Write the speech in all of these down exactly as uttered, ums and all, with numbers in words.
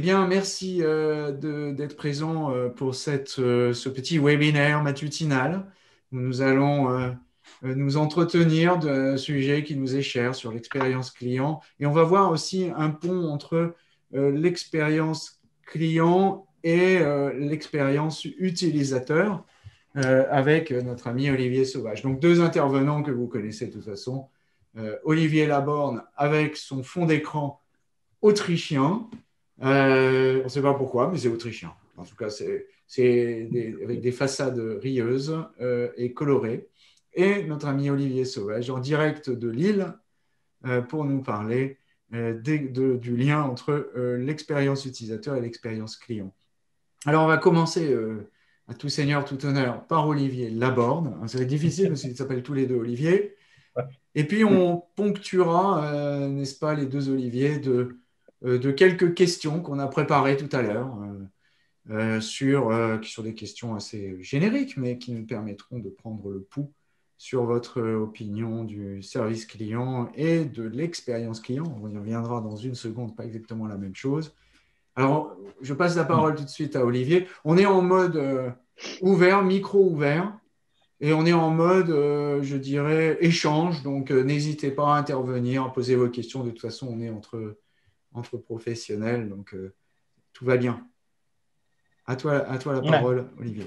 bien, merci euh, de- d'être présent euh, pour cette, euh, ce petit webinaire matutinal où nous allons euh, euh, nous entretenir d'un sujet qui nous est cher sur l'expérience client. Et on va voir aussi un pont entre euh, l'expérience client et euh, l'expérience utilisateur euh, avec notre ami Olivier Sauvage. Donc, deux intervenants que vous connaissez de toute façon. Euh, Olivier Laborne avec son fond d'écran autrichien. Euh, on ne sait pas pourquoi, mais c'est autrichien. En tout cas, c'est des, avec des façades rieuses euh, et colorées. Et notre ami Olivier Sauvage, en direct de Lille, euh, pour nous parler euh, de, de, du lien entre euh, l'expérience utilisateur et l'expérience client. Alors, on va commencer euh, à tout seigneur, tout honneur par Olivier Laborne. Ça va être difficile parce qu'ils s'appellent tous les deux Olivier. Et puis, on ponctuera, euh, n'est-ce pas, les deux Olivier, de, euh, de quelques questions qu'on a préparées tout à l'heure, euh, euh, sur, euh, qui sont des questions assez génériques, mais qui nous permettront de prendre le pouls sur votre opinion du service client et de l'expérience client. On y reviendra dans une seconde, pas exactement la même chose. Alors, je passe la parole tout de suite à Olivier. On est en mode euh, ouvert, micro ouvert. Et on est en mode, euh, je dirais, échange. Donc, euh, n'hésitez pas à intervenir, à poser vos questions. De toute façon, on est entre, entre professionnels. Donc, euh, tout va bien. À toi, à toi la Ouais, parole, Olivier.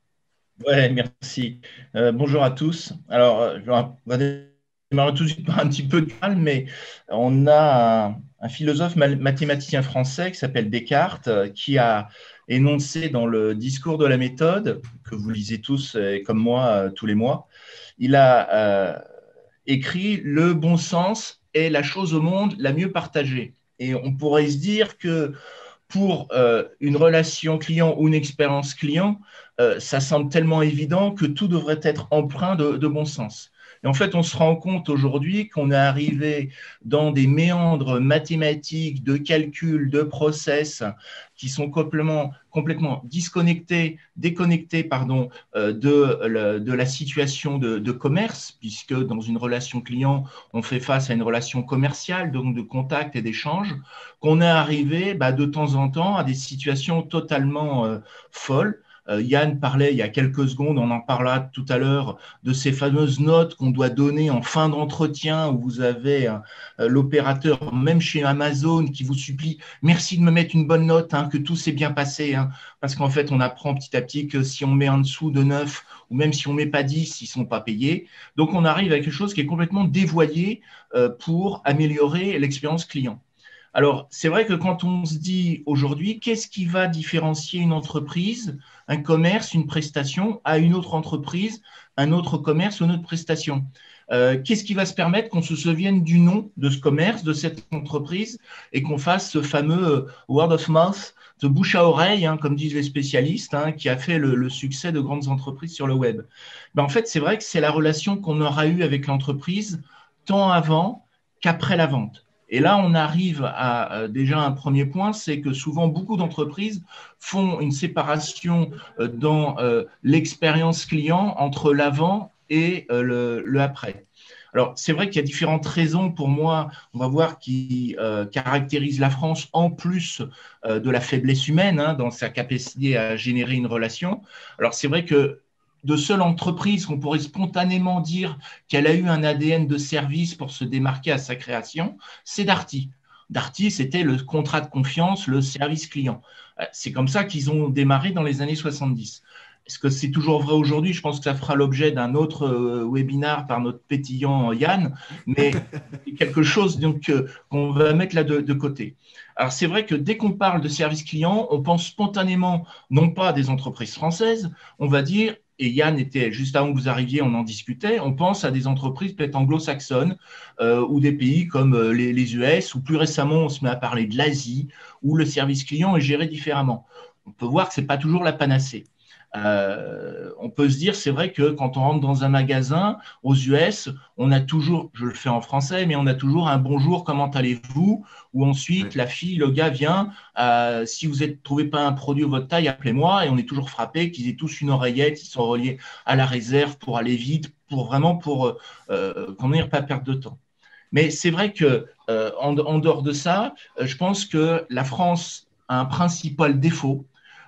ouais, merci. Euh, bonjour à tous. Alors, euh, on va démarrer tout de suite par un petit peu de calme, mais on a un, un philosophe mathématicien français qui s'appelle Descartes, euh, qui a énoncé dans le discours de la méthode, que vous lisez tous, euh, comme moi, euh, tous les mois, il a euh, écrit le bon sens est la chose au monde la mieux partagée. Et on pourrait se dire que pour euh, une relation client ou une expérience client, euh, ça semble tellement évident que tout devrait être empreint de, de bon sens. Et en fait, on se rend compte aujourd'hui qu'on est arrivé dans des méandres mathématiques, de calcul, de process qui sont complètement, complètement disconnectés, déconnectés pardon, euh, de, de la situation de, de commerce, puisque dans une relation client, on fait face à une relation commerciale, donc de contact et d'échange, qu'on est arrivé bah, de temps en temps à des situations totalement euh, folles. Euh, Yann parlait il y a quelques secondes, on en parlera tout à l'heure, de ces fameuses notes qu'on doit donner en fin d'entretien où vous avez euh, l'opérateur, même chez Amazon, qui vous supplie « merci de me mettre une bonne note, hein, que tout s'est bien passé hein. ». Parce qu'en fait, on apprend petit à petit que si on met en dessous de neuf ou même si on ne met pas dix, ils ne sont pas payés. Donc, on arrive à quelque chose qui est complètement dévoyé euh, pour améliorer l'expérience client. Alors, c'est vrai que quand on se dit aujourd'hui, qu'est-ce qui va différencier une entreprise, un commerce, une prestation à une autre entreprise, un autre commerce ou une autre prestation? Euh, qu'est-ce qui va se permettre qu'on se souvienne du nom de ce commerce, de cette entreprise et qu'on fasse ce fameux word of mouth, de bouche à oreille, hein, comme disent les spécialistes, hein, qui a fait le, le succès de grandes entreprises sur le web? Ben, en fait, c'est vrai que c'est la relation qu'on aura eue avec l'entreprise tant avant qu'après la vente. Et là, on arrive à euh, déjà un premier point, c'est que souvent beaucoup d'entreprises font une séparation euh, dans euh, l'expérience client entre l'avant et euh, le, le après. Alors, c'est vrai qu'il y a différentes raisons pour moi, on va voir, qui euh, caractérisent la France en plus euh, de la faiblesse humaine hein, dans sa capacité à générer une relation. Alors, c'est vrai que de seule entreprise qu'on pourrait spontanément dire qu'elle a eu un A D N de service pour se démarquer à sa création, c'est Darty. Darty, c'était le contrat de confiance, le service client. C'est comme ça qu'ils ont démarré dans les années soixante-dix. Est-ce que c'est toujours vrai aujourd'hui? Je pense que ça fera l'objet d'un autre euh, webinaire par notre pétillant Yann, mais c'est quelque chose donc, euh, qu'on va mettre là de, de côté. Alors, c'est vrai que dès qu'on parle de service client, on pense spontanément non pas à des entreprises françaises, on va dire, et Yann était, juste avant que vous arriviez, on en discutait, on pense à des entreprises peut-être anglo-saxonnes euh, ou des pays comme euh, les, les U S, ou plus récemment, on se met à parler de l'Asie, où le service client est géré différemment. On peut voir que ce n'est pas toujours la panacée. Euh, on peut se dire, c'est vrai que quand on rentre dans un magasin aux U S, on a toujours, je le fais en français, mais on a toujours un bonjour, comment allez-vous? Ou ensuite, Ouais. la fille, le gars vient, euh, si vous ne trouvez pas un produit de votre taille, appelez-moi. Et on est toujours frappé qu'ils aient tous une oreillette, ils sont reliés à la réserve pour aller vite, pour vraiment pour euh, qu'on n'ait pas perdre de temps. Mais c'est vrai que euh, en, en dehors de ça, euh, je pense que la France a un principal défaut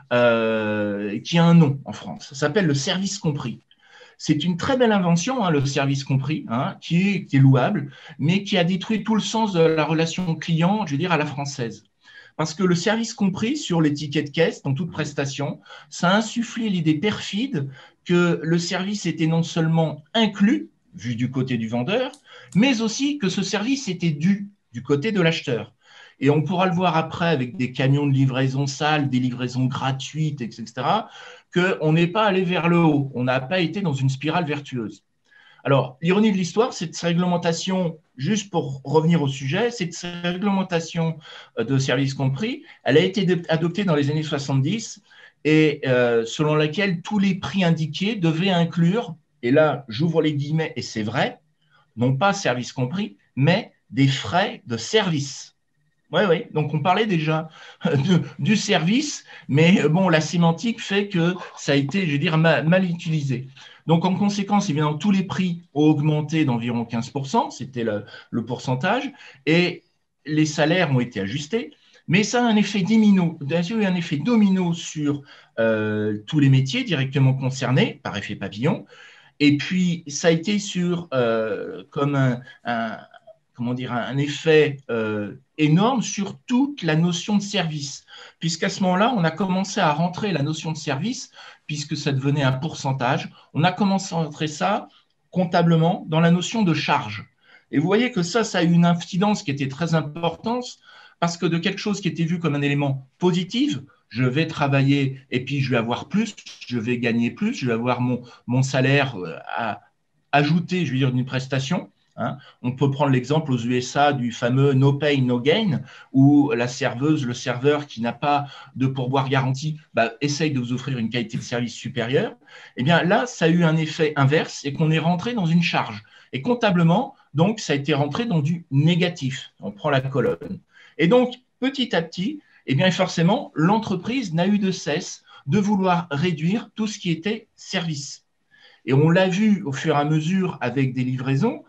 euh, qui a un nom en France. Ça s'appelle le service compris. C'est une très belle invention, hein, le service compris, hein, qui, est, qui est louable, mais qui a détruit tout le sens de la relation client, je veux dire, à la française. Parce que le service compris sur les tickets de caisse, dans toute prestation, ça a insufflé l'idée perfide que le service était non seulement inclus, vu du côté du vendeur, mais aussi que ce service était dû du côté de l'acheteur. Et on pourra le voir après avec des camions de livraison sale, des livraisons gratuites, et cetera, qu'on n'est pas allé vers le haut, on n'a pas été dans une spirale vertueuse. Alors, l'ironie de l'histoire, cette réglementation, juste pour revenir au sujet, cette réglementation de service compris, elle a été adoptée dans les années soixante-dix et euh, selon laquelle tous les prix indiqués devaient inclure, et là, j'ouvre les guillemets, et c'est vrai, non pas service compris, mais des frais de service. Oui, oui. Donc, on parlait déjà de, du service, mais bon, la sémantique fait que ça a été, je veux dire, mal, mal utilisé. Donc, en conséquence, évidemment, tous les prix ont augmenté d'environ quinze pour cent, c'était le, le pourcentage, et les salaires ont été ajustés, mais ça a un effet domino, un effet domino sur euh, tous les métiers directement concernés par effet papillon. Et puis, ça a été sur euh, comme un, un comment dire, un effet euh, énorme sur toute la notion de service, puisqu'à ce moment-là, on a commencé à rentrer la notion de service, puisque ça devenait un pourcentage, on a commencé à rentrer ça comptablement dans la notion de charge. Et vous voyez que ça, ça a eu une incidence qui était très importante, parce que de quelque chose qui était vu comme un élément positif, je vais travailler et puis je vais avoir plus, je vais gagner plus, je vais avoir mon, mon salaire à ajouter, je veux dire, d'une prestation. Hein. On peut prendre l'exemple aux U S A du fameux no pay, no gain, où la serveuse, le serveur qui n'a pas de pourboire garanti, bah, essaye de vous offrir une qualité de service supérieure. Eh bien là, ça a eu un effet inverse et qu'on est rentré dans une charge. Et comptablement, donc, ça a été rentré dans du négatif. On prend la colonne. Et donc, petit à petit, eh bien, forcément, l'entreprise n'a eu de cesse de vouloir réduire tout ce qui était service. Et on l'a vu au fur et à mesure avec des livraisons.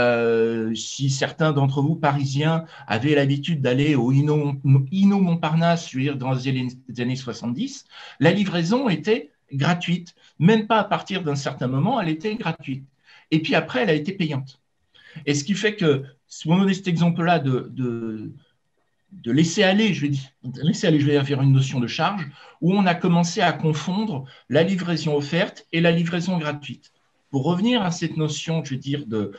Euh, si certains d'entre vous, parisiens, avaient l'habitude d'aller au Inno, Inno Montparnasse, je veux dire, dans les années soixante-dix, la livraison était gratuite. Même pas à partir d'un certain moment, elle était gratuite. Et puis après, elle a été payante. Et ce qui fait que, si on donne cet exemple-là de, de, de laisser aller, je vais dire, laisser aller, je vais faire une notion de charge, où on a commencé à confondre la livraison offerte et la livraison gratuite. Pour revenir à cette notion, je veux dire, de,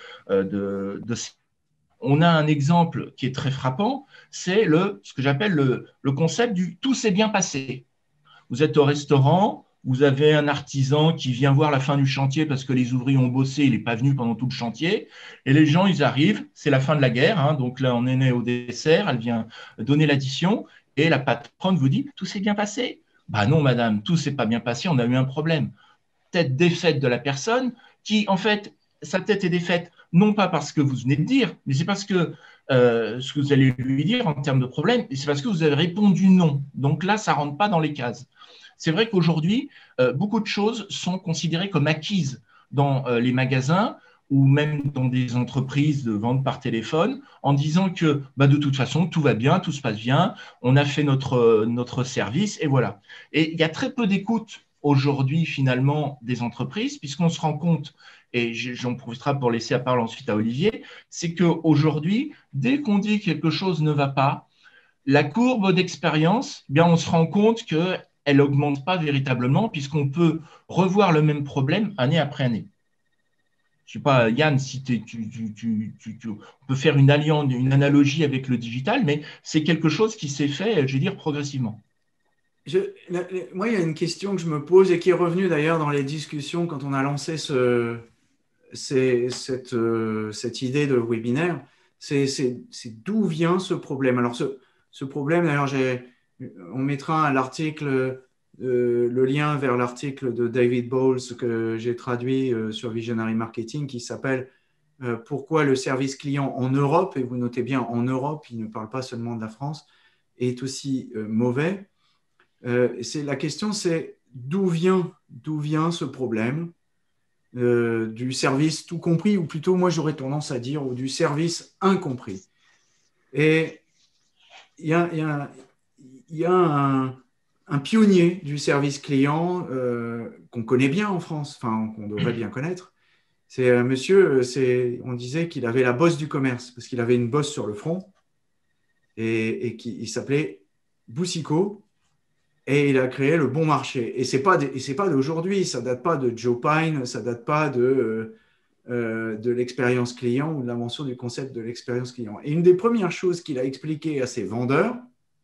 de, de on a un exemple qui est très frappant, c'est le, ce que j'appelle le, le concept du « tout s'est bien passé ». Vous êtes au restaurant, vous avez un artisan qui vient voir la fin du chantier parce que les ouvriers ont bossé, il n'est pas venu pendant tout le chantier, et les gens, ils arrivent, c'est la fin de la guerre, hein, donc là, on est né au dessert, elle vient donner l'addition, et la patronne vous dit « tout s'est bien passé ». Bah non, madame, tout s'est pas bien passé, on a eu un problème. Tête défaite de la personne qui, en fait, sa tête est défaite, non pas parce que vous venez de dire, mais c'est parce que euh, ce que vous allez lui dire en termes de problème, c'est parce que vous avez répondu non. Donc là, ça ne rentre pas dans les cases. C'est vrai qu'aujourd'hui, euh, beaucoup de choses sont considérées comme acquises dans euh, les magasins ou même dans des entreprises de vente par téléphone, en disant que bah, de toute façon, tout va bien, tout se passe bien, on a fait notre, notre service, et voilà. Et il y a très peu d'écoute aujourd'hui, finalement, des entreprises, puisqu'on se rend compte, et j'en profiterai pour laisser la parole ensuite à Olivier, c'est qu'aujourd'hui, dès qu'on dit que quelque chose ne va pas, la courbe d'expérience, eh bien, on se rend compte qu'elle n'augmente pas véritablement, puisqu'on peut revoir le même problème année après année. Je ne sais pas, Yann, si tu, tu, tu, tu, tu, on peut faire une, alliance, une analogie avec le digital, mais c'est quelque chose qui s'est fait, je veux dire, progressivement. Je, la, la, moi, il y a une question que je me pose et qui est revenue d'ailleurs dans les discussions quand on a lancé ce, c'est, cette, euh, cette idée de webinaire. C'est, c'est, c'est d'où vient ce problème. Alors, ce, ce problème, d'ailleurs, j'ai, on mettra à l'article, euh, le lien vers l'article de David Bowles que j'ai traduit euh, sur Visionary Marketing qui s'appelle euh, Pourquoi le service client en Europe, et vous notez bien en Europe, il ne parle pas seulement de la France, est aussi euh, mauvais. Euh, c'est, la question, c'est d'où vient, d'où vient ce problème euh, du service tout compris, ou plutôt, moi, j'aurais tendance à dire, ou du service incompris. Et il y a, y a, il y a un, un pionnier du service client euh, qu'on connaît bien en France, enfin qu'on devrait bien connaître. C'est un monsieur, c'est, on disait qu'il avait la bosse du commerce, parce qu'il avait une bosse sur le front, et, et qui, il s'appelait Boucicaut, et il a créé le bon marché. Et ce n'est pas, pas d'aujourd'hui, ça ne date pas de Joe Pine, ça ne date pas de, euh, euh, de l'expérience client ou de l'invention du concept de l'expérience client. Et une des premières choses qu'il a expliqué à ses vendeurs,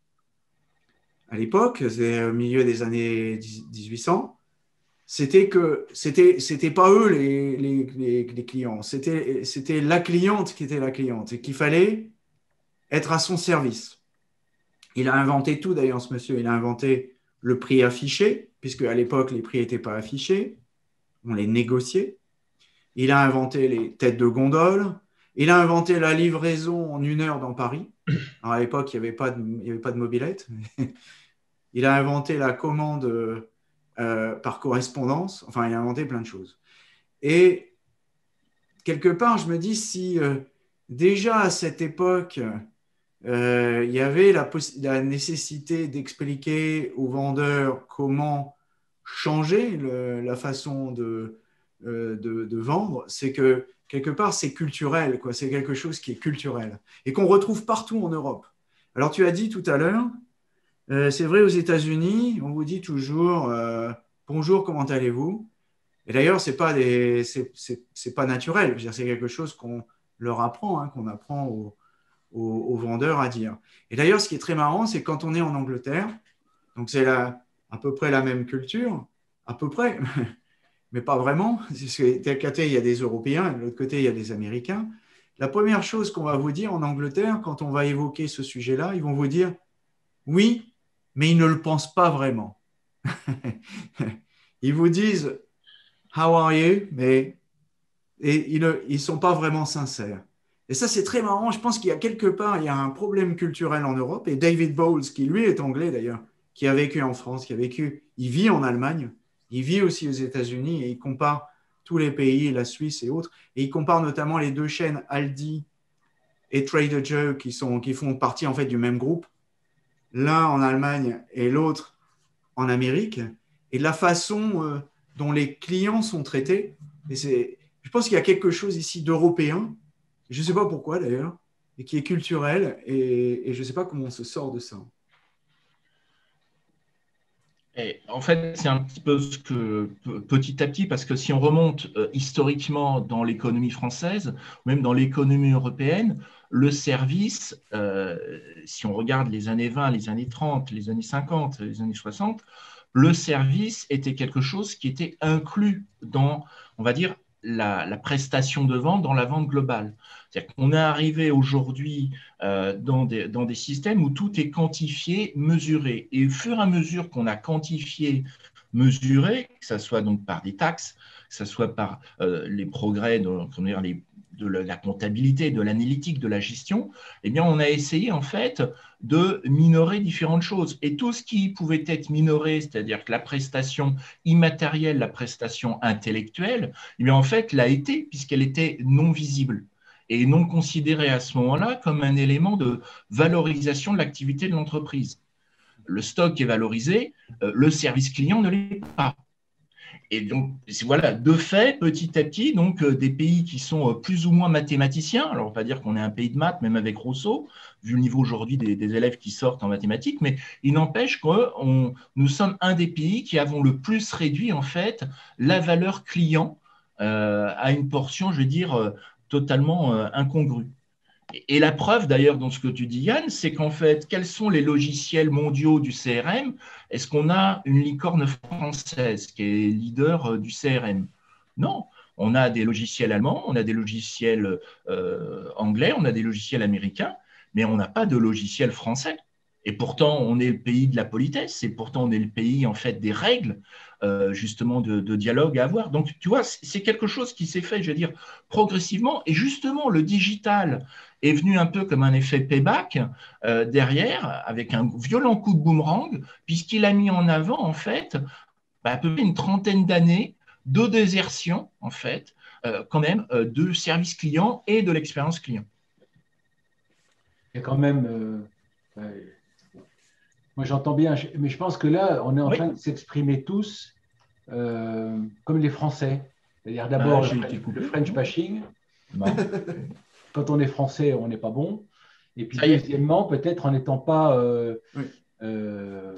à l'époque, c'est au milieu des années dix-huit cents, c'était que c'était c'était pas eux les, les, les, les clients, c'était c'était la cliente qui était la cliente et qu'il fallait être à son service. Il a inventé tout d'ailleurs, ce monsieur. Il a inventé le prix affiché, puisque à l'époque les prix n'étaient pas affichés, on les négociait. Il a inventé les têtes de gondole. Il a inventé la livraison en une heure dans Paris. Alors à l'époque, il n'y avait pas de, il y avait pas de mobilette. Il a inventé la commande euh, par correspondance. Enfin, il a inventé plein de choses. Et quelque part, je me dis si euh, déjà à cette époque, euh, il y avait la, la nécessité d'expliquer aux vendeurs comment changer le, la façon de, euh, de, de vendre, c'est que quelque part, c'est culturel, quoi. C'est quelque chose qui est culturel et qu'on retrouve partout en Europe. Alors, tu as dit tout à l'heure, euh, c'est vrai aux États-Unis, on vous dit toujours euh, bonjour, comment allez-vous? Et d'ailleurs, c'est pas des, c'est, c'est, c'est pas naturel. C'est quelque chose qu'on leur apprend, hein, qu'on apprend aux, aux, aux, vendeurs à dire. Et d'ailleurs, ce qui est très marrant, c'est quand on est en Angleterre, donc c'est la, à peu près la même culture, à peu près, mais pas vraiment. Parce que d'un côté, il y a des Européens, et de l'autre côté, il y a des Américains. La première chose qu'on va vous dire en Angleterre, quand on va évoquer ce sujet-là, ils vont vous dire oui, mais ils ne le pensent pas vraiment. Ils vous disent How are you? Mais et ils ne ils sont pas vraiment sincères. Et ça, c'est très marrant. Je pense qu'il y a quelque part, il y a un problème culturel en Europe. Et David Bowles, qui lui est anglais d'ailleurs, qui a vécu en France, qui a vécu, il vit en Allemagne, il vit aussi aux États-Unis et il compare tous les pays, la Suisse et autres. Et il compare notamment les deux chaînes Aldi et Trader Joe qui, sont, qui font partie en fait du même groupe, l'un en Allemagne et l'autre en Amérique, et la façon euh, dont les clients sont traités. Et c'est, je pense qu'il y a quelque chose ici d'européen, je ne sais pas pourquoi d'ailleurs, et qui est culturel, et, et je ne sais pas comment on se sort de ça. Et en fait, c'est un petit peu ce que, petit à petit, parce que si on remonte euh, historiquement dans l'économie française, ou même dans l'économie européenne, le service, euh, si on regarde les années vingt, les années trente, les années cinquante, les années soixante, le service était quelque chose qui était inclus dans, on va dire, la, la prestation de vente, dans la vente globale. C'est-à-dire qu'on est arrivé aujourd'hui euh, dans, des, dans des systèmes où tout est quantifié, mesuré. Et au fur et à mesure qu'on a quantifié, mesuré, que ce soit donc par des taxes, que ce soit par euh, les progrès de, comment dire, les, de la comptabilité, de l'analytique, de la gestion, eh bien, on a essayé en fait de minorer différentes choses. Et tout ce qui pouvait être minoré, c'est-à-dire que la prestation immatérielle, la prestation intellectuelle, eh bien, en fait, l'a été, puisqu'elle était non visible et non considérée à ce moment-là comme un élément de valorisation de l'activité de l'entreprise. Le stock est valorisé, euh, le service client ne l'est pas. Et donc, voilà, de fait, petit à petit, donc, euh, des pays qui sont euh, plus ou moins mathématiciens, alors on va pas dire qu'on est un pays de maths, même avec Rousseau, vu le niveau aujourd'hui des, des élèves qui sortent en mathématiques, mais il n'empêche que on, nous sommes un des pays qui avons le plus réduit, en fait, la valeur client euh, à une portion, je veux dire, euh, totalement euh, incongrue. Et la preuve, d'ailleurs, dans ce que tu dis, Yann, c'est qu'en fait, quels sont les logiciels mondiaux du C R M? Est-ce qu'on a une licorne française qui est leader du C R M? Non. On a des logiciels allemands, on a des logiciels euh, anglais, on a des logiciels américains, mais on n'a pas de logiciel français. Et pourtant, on est le pays de la politesse, et pourtant, on est le pays, en fait, des règles, euh, justement, de, de dialogue à avoir. Donc, tu vois, c'est quelque chose qui s'est fait, je veux dire, progressivement. Et justement, le digital est venu un peu comme un effet payback euh, derrière, avec un violent coup de boomerang, puisqu'il a mis en avant, en fait, bah, à peu près une trentaine d'années de désertion, en fait, euh, quand même, euh, de service client et de l'expérience client. Il y a quand même, euh, Moi, j'entends bien, mais je pense que là, on est en Oui. train de s'exprimer tous euh, comme les Français. C'est-à-dire Ah, d'abord le, j'ai été le coupé. French bashing. Non. Quand on est Français, on n'est pas bon. Et puis Ça y est. deuxièmement, peut-être en n'étant pas euh, Oui. euh,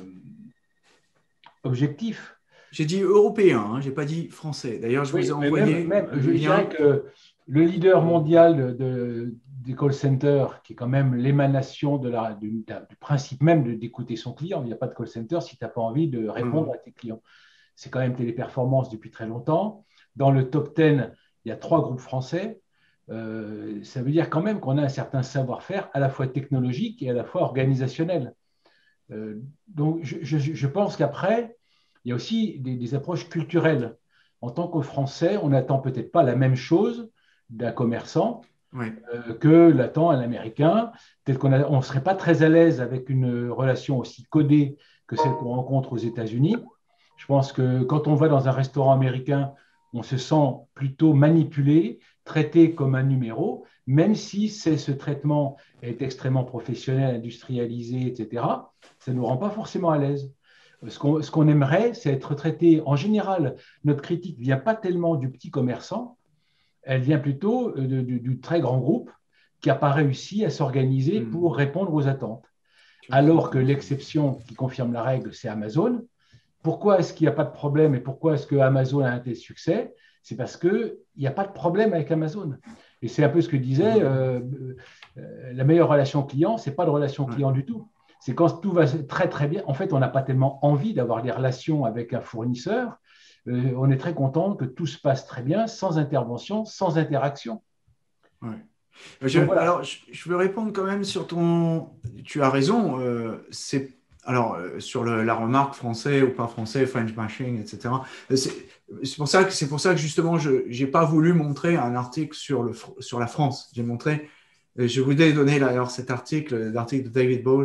objectif. J'ai dit européen, hein, je n'ai pas dit français. D'ailleurs, je Oui, vous ai mais envoyé même, même le je lien. dirais que le leader mondial de, des call centers, qui est quand même l'émanation de la, du, du principe même de, d'écouter son client, il n'y a pas de call center si tu n'as pas envie de répondre Hum, à tes clients. C'est quand même Téléperformance depuis très longtemps. Dans le top dix, il y a trois groupes français. Euh, ça veut dire quand même qu'on a un certain savoir-faire à la fois technologique et à la fois organisationnel. Euh, donc, je, je, je pense qu'après, il y a aussi des, des approches culturelles. En tant que Français, on n'attend peut-être pas la même chose d'un commerçant ouais. euh, que l'attend un Américain. Peut-être qu'on ne serait pas très à l'aise avec une relation aussi codée que celle qu'on rencontre aux États-Unis. Je pense que quand on va dans un restaurant américain, on se sent plutôt manipulé, traité comme un numéro, même si c'est, ce traitement est extrêmement professionnel, industrialisé, et cetera. Ça ne nous rend pas forcément à l'aise. Ce qu'on, ce qu'on aimerait, c'est être traité, en général, notre critique ne vient pas tellement du petit commerçant, elle vient plutôt de, du, du très grand groupe qui n'a pas réussi à s'organiser Hum, pour répondre aux attentes. tu as Alors que raison. l'exception qui confirme la règle, c'est Amazon. Pourquoi est-ce qu'il n'y a pas de problème et pourquoi est-ce que Amazon a un tel succès? C'est parce qu'il n'y a pas de problème avec Amazon. Et c'est un peu ce que disait euh, euh, la meilleure relation client, ce n'est pas de relation Ouais. client du tout. C'est quand tout va très très bien. En fait, on n'a pas tellement envie d'avoir des relations avec un fournisseur. Euh, on est très content que tout se passe très bien, sans intervention, sans interaction. Ouais. Je, Donc voilà. alors, je, je veux répondre quand même sur ton. Tu as raison. Euh, c'est alors euh, sur le- la remarque français ou pas français, French bashing, et cetera. euh, C'est c'est pour ça que c'est pour ça que justement je j'ai pas voulu montrer un article sur le fr- sur la France. J'ai montré. euh, Je voulais donner d'ailleurs cet article, l'article de David Bowles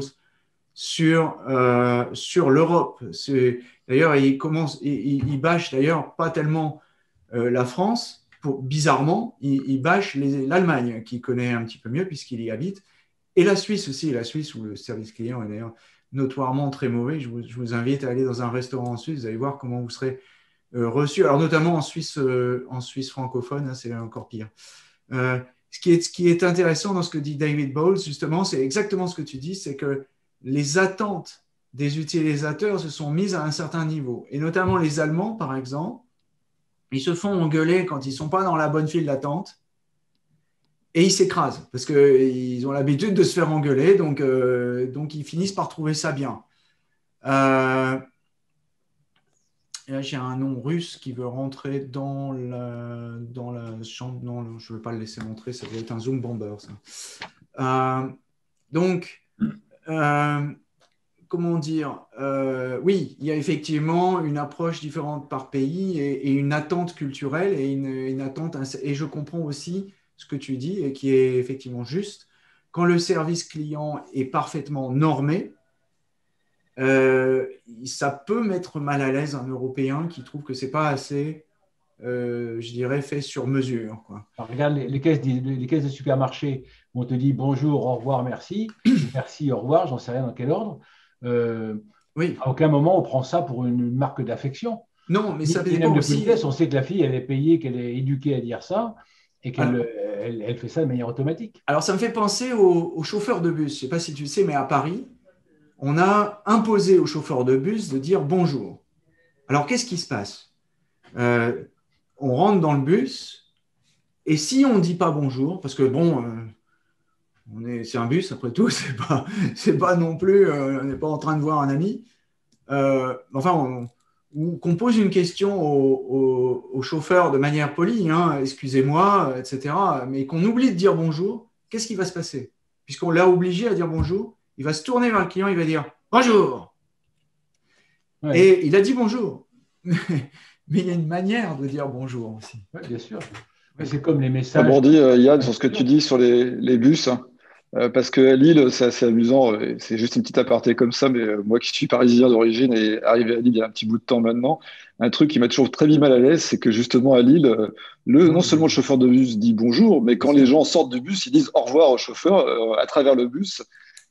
sur euh, sur l'Europe. C'est- D'ailleurs, il commence, il, il, il bâche d'ailleurs pas tellement euh, la France, pour, bizarrement, il, il bâche les- l'Allemagne, qui connaît un petit peu mieux puisqu'il y habite, et la Suisse aussi, la Suisse où le service client est d'ailleurs notoirement très mauvais. Je vous, je vous invite à aller dans un restaurant en Suisse, vous allez voir comment vous serez euh, reçu, alors notamment en Suisse, euh, en Suisse francophone, hein, c'est encore pire. Euh, ce, qui est, ce qui est intéressant dans ce que dit David Bowles, justement, c'est exactement ce que tu dis, c'est que les attentes des utilisateurs se sont mises à un certain niveau, et notamment les Allemands, par exemple, ils se font engueuler quand ils ne sont pas dans la bonne file d'attente et ils s'écrasent parce qu'ils ont l'habitude de se faire engueuler, donc, euh, donc ils finissent par trouver ça bien. Euh, et là, j'ai un nom russe qui veut rentrer dans la, dans la chambre. Non, je ne veux pas le laisser montrer, ça doit être un Zoom bomber, ça. Euh, donc, euh, comment dire, euh, oui, il y a effectivement une approche différente par pays et, et une attente culturelle et une, une attente. Et je comprends aussi ce que tu dis et qui est effectivement juste. Quand le service client est parfaitement normé, euh, ça peut mettre mal à l'aise un Européen qui trouve que c'est pas assez, euh, je dirais, fait sur mesure, quoi. Alors, regarde les, les caisses, des- les caisses de supermarché où on te dit bonjour, au revoir, merci, ou merci, au revoir, j'en sais rien dans quel ordre. Euh, Oui, à aucun moment on prend ça pour une, une marque d'affection. non, mais Ni, ça ni même dépend de aussi. politesse, on sait que la fille, elle est payée, qu'elle est éduquée à dire ça et qu'elle Alors, euh, elle, elle fait ça de manière automatique. alors, ça me fait penser aux, aux chauffeurs de bus. Je ne sais pas si tu le sais, mais à Paris, on a imposé aux chauffeurs de bus de dire bonjour. Alors, qu'est-ce qui se passe? Euh, On rentre dans le bus et si on ne dit pas bonjour, parce que bon, euh, on est, c'est un bus après tout, c'est pas, c'est pas non plus, euh, on n'est pas en train de voir un ami. Euh, enfin, on, ou qu'on pose une question au, au, au chauffeur de manière polie, hein, excusez-moi, et cetera, mais qu'on oublie de dire bonjour, qu'est-ce qui va se passer? Puisqu'on l'a obligé à dire bonjour, il va se tourner vers le client, il va dire bonjour. Ouais, Et il a dit bonjour. Mais il y a une manière de dire bonjour aussi. ouais, bien sûr. Mais Oui. c'est comme les Je messages. rebondis, euh, Yann, sur ce que tu dis sur les, les bus, hein. Euh, parce qu'à Lille, c'est assez amusant. euh, C'est juste une petite aparté comme ça, mais euh, moi qui suis parisien d'origine et arrivé à Lille il y a un petit bout de temps maintenant, un truc qui m'a toujours très mis mal à l'aise, c'est que justement à Lille, euh, le, non seulement le Bonjour. chauffeur de bus dit bonjour, mais C'est quand ça. les gens sortent du bus, ils disent au revoir au chauffeur euh, à travers le bus.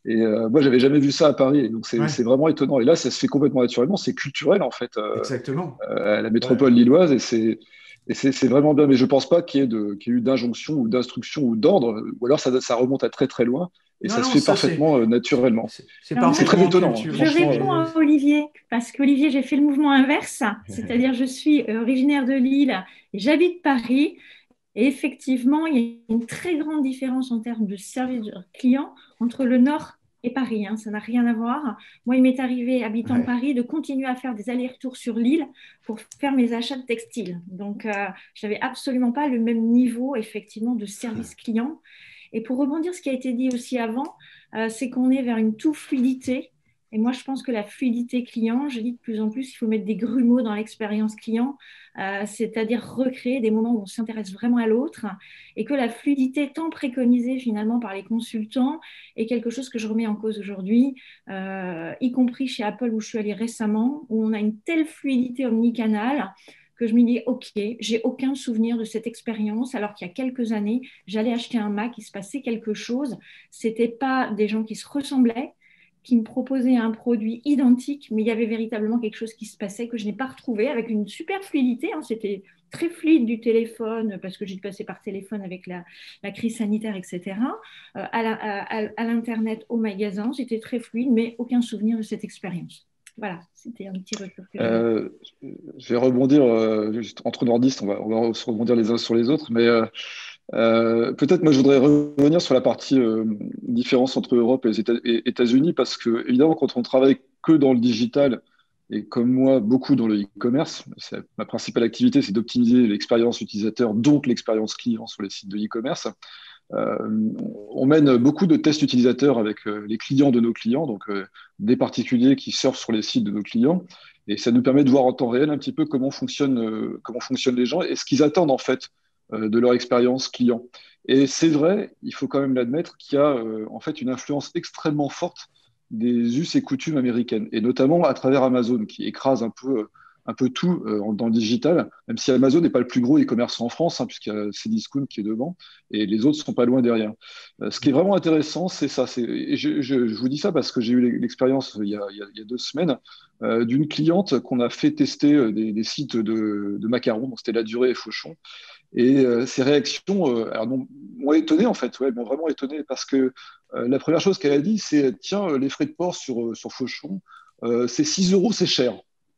Et euh, moi, j'avais jamais vu ça à Paris. Et donc, c'est Ouais, c'est vraiment étonnant. Et là, ça se fait complètement naturellement. C'est culturel, en fait, euh, exactement. à la Ouais. métropole lilloise. Et c'est et c'est c'est vraiment bien. Mais je pense pas qu'il y ait de, qu'il y ait eu d'injonction ou d'instruction ou d'ordre. Ou alors, ça, ça remonte à très, très loin. Et Non, ça se non, fait ça c'est parfaitement euh, naturellement. c'est c'est Alors moi, C'est très parfaitement étonnant, hein. je Franchement. réponds euh, à Olivier, parce qu'Olivier, j'ai fait le mouvement inverse, c'est-à-dire je suis euh, originaire de Lille et j'habite Paris. Et effectivement, il y a une très grande différence en termes de service client entre le Nord et Paris, hein. Ça n'a rien à voir. Moi, il m'est arrivé, habitant ouais. Paris, de continuer à faire des allers-retours sur l'île pour faire mes achats de textiles. Donc, euh, je n'avais absolument pas le même niveau, effectivement, de service client. Et pour rebondir ce qui a été dit aussi avant, euh, c'est qu'on est vers une tout fluidité. Et moi, je pense que la fluidité client, je dis de plus en plus, il faut mettre des grumeaux dans l'expérience client, euh, c'est-à-dire recréer des moments où on s'intéresse vraiment à l'autre et que la fluidité tant préconisée finalement par les consultants est quelque chose que je remets en cause aujourd'hui, euh, y compris chez Apple où je suis allée récemment, où on a une telle fluidité omnicanale que je me dis, OK, j'ai aucun souvenir de cette expérience, alors qu'il y a quelques années, j'allais acheter un Mac, il se passait quelque chose. Ce n'était pas des gens qui se ressemblaient, qui me proposaient un produit identique, mais il y avait véritablement quelque chose qui se passait que je n'ai pas retrouvé avec une super fluidité, hein. C'était très fluide du téléphone, parce que j'ai passé par téléphone avec la, la crise sanitaire, et cetera. Euh, à, la, à, à l'Internet, au magasin, c'était très fluide, mais aucun souvenir de cette expérience. Voilà, c'était un petit retour que j'avais. Euh, je vais rebondir euh, juste entre nordistes, on va, on va se rebondir les uns sur les autres, mais euh, euh, peut-être moi je voudrais revenir sur la partie euh, différence entre Europe et les Éta- et États-Unis, parce que évidemment quand on travaille que dans le digital et comme moi beaucoup dans le e-commerce, c'est- ma principale activité c'est d'optimiser l'expérience utilisateur, donc l'expérience client sur les sites de e-commerce. Euh, on mène beaucoup de tests utilisateurs avec euh, les clients de nos clients, donc euh, des particuliers qui surfent sur les sites de nos clients, et ça nous permet de voir en temps réel un petit peu comment fonctionnent, euh, comment fonctionnent les gens et ce qu'ils attendent en fait euh, de leur expérience client. Et c'est vrai, il faut quand même l'admettre, qu'il y a euh, en fait une influence extrêmement forte des us et coutumes américaines, et notamment à travers Amazon, qui écrase un peu euh, un peu tout euh, dans le digital, même si Amazon n'est pas le plus gros e-commerce en France, hein, puisqu'il y a Cdiscount qui est devant, et les autres sont pas loin derrière. Euh, ce qui est vraiment intéressant, c'est ça. C'est, et je, je, je vous dis ça parce que j'ai eu l'expérience il y a, il y a, il y a deux semaines euh, d'une cliente qu'on a fait tester euh, des, des sites de, de macarons, donc c'était La Durée et Fauchon. Et euh, ses réactions euh, alors non, m'ont étonné en fait, ouais, m'ont vraiment étonné parce que euh, la première chose qu'elle a dit, c'est tiens, euh, les frais de port sur, euh, sur Fauchon, euh, c'est six euros, c'est cher.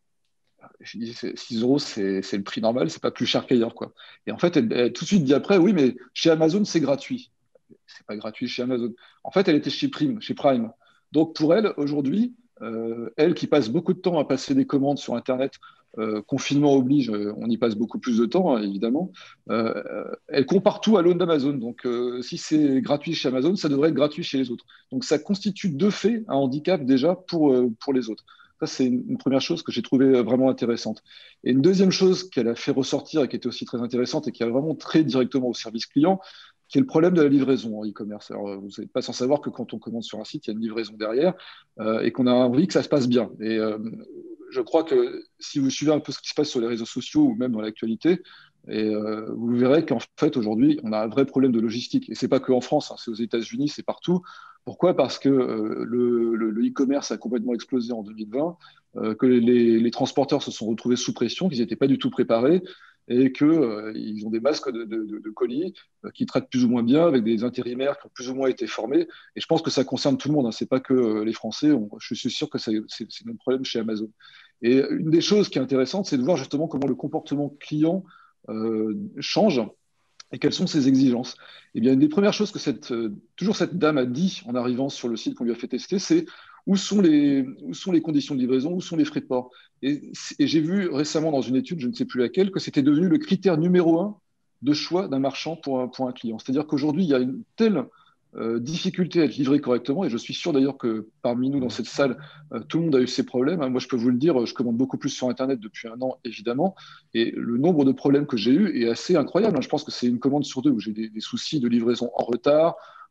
Je dis, six euros, c'est c'est le prix normal, c'est pas plus cher qu'ailleurs, quoi. Et en fait, elle, elle tout de suite dit après, oui, mais chez Amazon, c'est gratuit. C'est pas gratuit chez Amazon. En fait, elle était chez Prime, chez Prime. Donc pour elle, aujourd'hui, euh, elle qui passe beaucoup de temps à passer des commandes sur Internet, euh, confinement oblige, euh, on y passe beaucoup plus de temps, hein, évidemment. Euh, elle compare tout à l'aune d'Amazon. Donc euh, si c'est gratuit chez Amazon, ça devrait être gratuit chez les autres. Donc ça constitue de fait un handicap déjà pour, euh, pour les autres. Ça, c'est une, une première chose que j'ai trouvée vraiment intéressante. Et une deuxième chose qu'elle a fait ressortir et qui était aussi très intéressante et qui a vraiment trait directement au service client, qui est le problème de la livraison en e-commerce. Alors, vous n'êtes pas sans savoir que quand on commande sur un site, il y a une livraison derrière euh, et qu'on a envie que ça se passe bien. Et euh, je crois que si vous suivez un peu ce qui se passe sur les réseaux sociaux ou même dans l'actualité, et euh, vous verrez qu'en fait, aujourd'hui, on a un vrai problème de logistique. Et ce n'est pas qu'en France, hein, c'est aux États-Unis, c'est partout. Pourquoi? Parce que euh, le, le, le e-commerce a complètement explosé en deux mille vingt, euh, que les, les transporteurs se sont retrouvés sous pression, qu'ils n'étaient pas du tout préparés et qu'ils euh, ont des masques de, de, de, de colis euh, qui traitent plus ou moins bien, avec des intérimaires qui ont plus ou moins été formés. Et je pense que ça concerne tout le monde, hein. Ce n'est pas que euh, les Français. On, je suis sûr que c'est le même problème chez Amazon. Et une des choses qui est intéressante, c'est de voir justement comment le comportement client euh, change et quelles sont ses exigences. Eh bien, une des premières choses que cette, euh, toujours cette dame a dit en arrivant sur le site qu'on lui a fait tester, c'est où sont les, où sont les conditions de livraison, où sont les frais de port. Et, et j'ai vu récemment dans une étude, je ne sais plus laquelle, que c'était devenu le critère numéro un de choix d'un marchand pour un, pour un client. C'est-à-dire qu'aujourd'hui, il y a une telle euh, difficulté à être livré correctement, et je suis sûr d'ailleurs que parmi nous dans cette salle, euh, tout le monde a eu ces problèmes. Moi, je peux vous le dire, je commande beaucoup plus sur Internet depuis un an, évidemment, et le nombre de problèmes que j'ai eu est assez incroyable. Je pense que c'est une commande sur deux où j'ai des, des soucis de livraison en retard,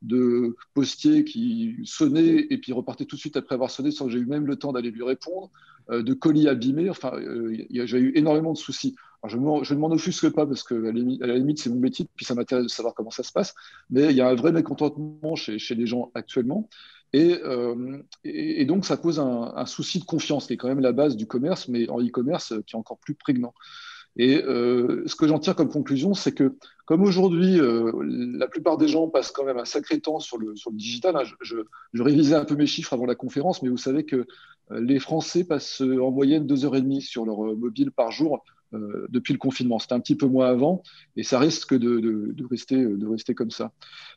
de postier qui sonnait et puis repartait tout de suite après avoir sonné sans que j'ai eu même le temps d'aller lui répondre, euh, de colis abîmés. Enfin, euh, j'ai eu énormément de soucis. Alors, je ne m'en offusque pas parce que à la limite, à la limite c'est mon métier, puis ça m'intéresse de savoir comment ça se passe. Mais il y a un vrai mécontentement chez, chez les gens actuellement. Et, euh, et, et donc, ça pose un, un souci de confiance qui est quand même la base du commerce, mais en e-commerce qui est encore plus prégnant. Et euh, ce que j'en tire comme conclusion, c'est que comme aujourd'hui, euh, la plupart des gens passent quand même un sacré temps sur le, sur le digital, hein, je, je, je révisais un peu mes chiffres avant la conférence, mais vous savez que euh, les Français passent euh, en moyenne deux heures et demie sur leur euh, mobile par jour euh, depuis le confinement. C'était un petit peu moins avant, et ça risque de, de, de, rester, de rester comme ça.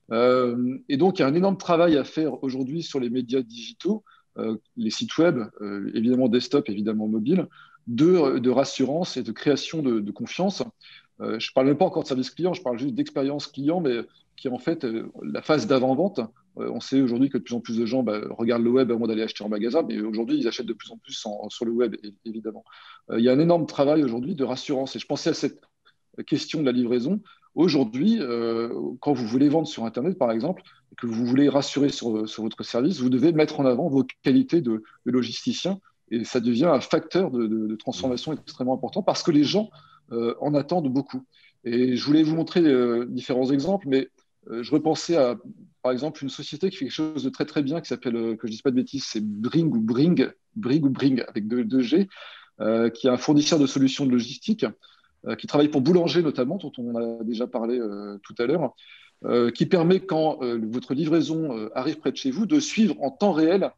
Euh, et donc, il y a un énorme travail à faire aujourd'hui sur les médias digitaux, euh, les sites web, euh, évidemment desktop, évidemment mobile, de, de rassurance et de création de, de confiance. Euh, je ne parle même pas encore de service client, je parle juste d'expérience client, mais qui est en fait euh, la phase d'avant-vente. Euh, on sait aujourd'hui que de plus en plus de gens bah, regardent le web avant d'aller acheter en magasin, mais aujourd'hui, ils achètent de plus en plus en, sur le web, évidemment. Euh, il y a un énorme travail aujourd'hui de rassurance. Et je pensais à cette question de la livraison. Aujourd'hui, euh, quand vous voulez vendre sur Internet, par exemple, et que vous voulez rassurer sur, sur votre service, vous devez mettre en avant vos qualités de, de logisticien. Et ça devient un facteur de, de, de transformation extrêmement important parce que les gens euh, en attendent beaucoup. Et je voulais vous montrer euh, différents exemples, mais euh, je repensais à, par exemple, une société qui fait quelque chose de très très bien, qui s'appelle, euh, que je ne dise pas de bêtises, c'est Bring ou Bring, Bring ou Bring avec deux, deux G, euh, qui est un fournisseur de solutions de logistique, euh, qui travaille pour Boulanger notamment, dont on a déjà parlé euh, tout à l'heure, euh, qui permet, quand euh, votre livraison euh, arrive près de chez vous, de suivre en temps réel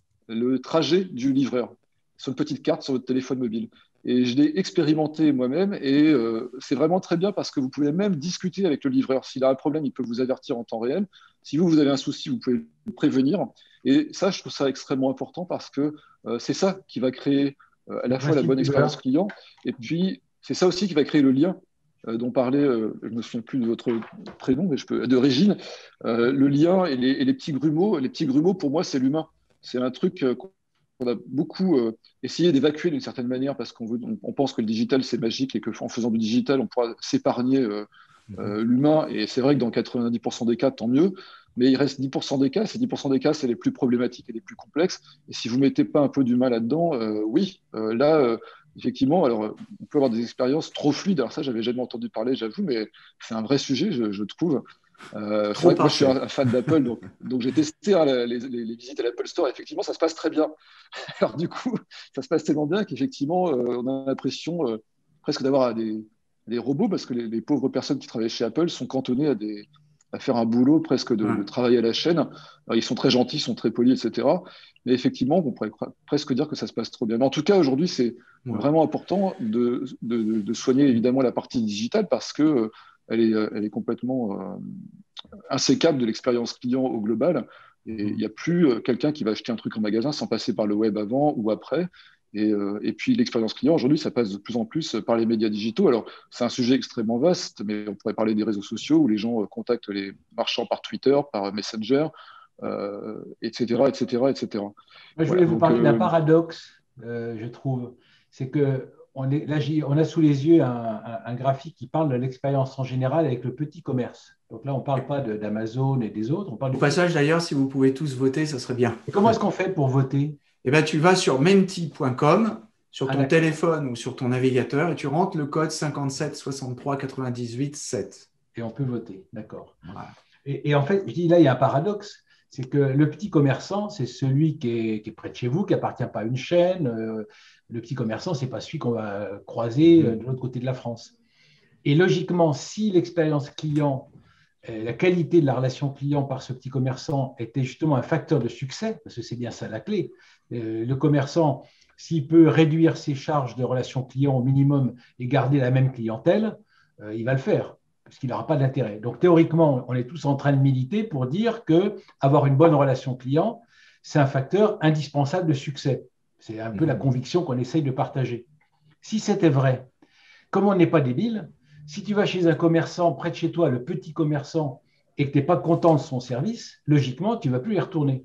le trajet du livreur sur une petite carte sur votre téléphone mobile. Et je l'ai expérimenté moi-même et euh, c'est vraiment très bien parce que vous pouvez même discuter avec le livreur. S'il a un problème, il peut vous avertir en temps réel. Si vous, vous avez un souci, vous pouvez le prévenir. Et ça, je trouve ça extrêmement important parce que euh, c'est ça qui va créer euh, à la fois la bonne expérience client et puis c'est ça aussi qui va créer le lien euh, dont parlait, euh, je ne me souviens plus de votre prénom, mais je peux, de Régine, euh, le lien et les, et les petits grumeaux. Les petits grumeaux, pour moi, c'est l'humain. C'est un truc euh, qu'on a beaucoup euh, essayé d'évacuer d'une certaine manière parce qu'on veut, on, on pense que le digital, c'est magique et qu'en faisant du digital, on pourra s'épargner euh, euh, l'humain. Et c'est vrai que dans quatre-vingt-dix pour cent des cas, tant mieux. Mais il reste dix pour cent des cas. Ces dix pour cent des cas, c'est les plus problématiques et les plus complexes. Et si vous ne mettez pas un peu d'humain là-dedans, euh, oui, euh, là, euh, effectivement, alors, on peut avoir des expériences trop fluides. Alors ça, j'avais jamais entendu parler, j'avoue, mais c'est un vrai sujet, je, je trouve. Euh, c'est vrai que moi, je suis un, un fan d'Apple, donc, donc j'ai testé hein, les, les, les visites à l'Apple Store. Et effectivement, ça se passe très bien. Alors du coup, ça se passe tellement bien qu'effectivement, euh, on a l'impression euh, presque d'avoir des, des robots parce que les, les pauvres personnes qui travaillent chez Apple sont cantonnées à, des, à faire un boulot presque de, de travail à la chaîne. Alors, ils sont très gentils, ils sont très polis, et cetera. Mais effectivement, on pourrait presque dire que ça se passe trop bien. Mais en tout cas, aujourd'hui, c'est ouais. vraiment important de, de, de soigner évidemment la partie digitale parce que euh, elle est, elle est complètement euh, insécable de l'expérience client au global. Et il n'y a plus quelqu'un qui va acheter un truc en magasin sans passer par le web avant ou après. Et, euh, et puis l'expérience client, aujourd'hui, ça passe de plus en plus par les médias digitaux. Alors, c'est un sujet extrêmement vaste, mais on pourrait parler des réseaux sociaux où les gens contactent les marchands par Twitter, par Messenger, euh, et cetera, et cetera, et cetera. Moi, je voulais voilà, vous donc, parler euh... d'un paradoxe, euh, je trouve. C'est que on, est, là, on a sous les yeux un, un, un graphique qui parle de l'expérience en général avec le petit commerce. Donc là, on ne parle pas d'Amazon et des autres. On parle Au passage, d'ailleurs, si vous pouvez tous voter, ça serait bien. Et comment est-ce qu'on fait pour voter? Eh bien, tu vas sur menti point com, sur ton ah, téléphone ou sur ton navigateur, et tu rentres le code cinquante-sept soixante-trois quatre-vingt-dix-huit sept. Et on peut voter, d'accord. Voilà. Et, et en fait, je dis là, il y a un paradoxe. C'est que le petit commerçant, c'est celui qui est, qui est près de chez vous, qui n'appartient pas à une chaîne. Euh, le petit commerçant, ce n'est pas celui qu'on va croiser euh, de l'autre côté de la France. Et logiquement, si l'expérience client, euh, la qualité de la relation client par ce petit commerçant était justement un facteur de succès, parce que c'est bien ça la clé, euh, le commerçant, s'il peut réduire ses charges de relation client au minimum et garder la même clientèle, euh, il va le faire, parce qu'il n'aura pas d'intérêt. Donc théoriquement, on est tous en train de militer pour dire qu'avoir une bonne relation client, c'est un facteur indispensable de succès. C'est un peu la conviction qu'on essaye de partager. Si c'était vrai, comme on n'est pas débile, si tu vas chez un commerçant près de chez toi, le petit commerçant, et que tu n'es pas content de son service, logiquement, tu ne vas plus y retourner.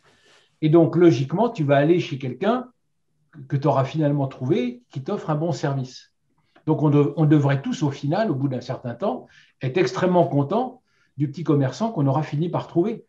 Et donc, logiquement, tu vas aller chez quelqu'un que tu auras finalement trouvé qui t'offre un bon service. Donc, on, de, on devrait tous, au final, au bout d'un certain temps, être extrêmement contents du petit commerçant qu'on aura fini par trouver.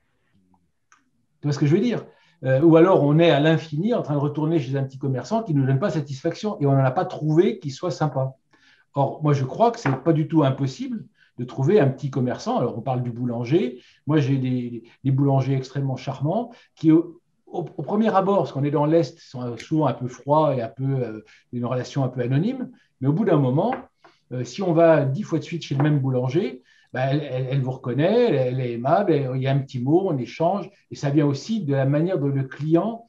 Tu vois ce que je veux dire ? euh, Ou alors, on est à l'infini en train de retourner chez un petit commerçant qui ne nous donne pas satisfaction et on n'en a pas trouvé qui soit sympa. Or, moi, je crois que ce n'est pas du tout impossible de trouver un petit commerçant. Alors, on parle du boulanger. Moi, j'ai des, des boulangers extrêmement charmants qui, au, au, au premier abord, parce qu'on est dans l'Est, sont souvent un peu froids et un peu, euh, une relation un peu anonyme. Mais au bout d'un moment, euh, si on va dix fois de suite chez le même boulanger, ben, elle, elle, elle, vous reconnaît, elle, elle est aimable, elle, il y a un petit mot, on échange. Et ça vient aussi de la manière dont le client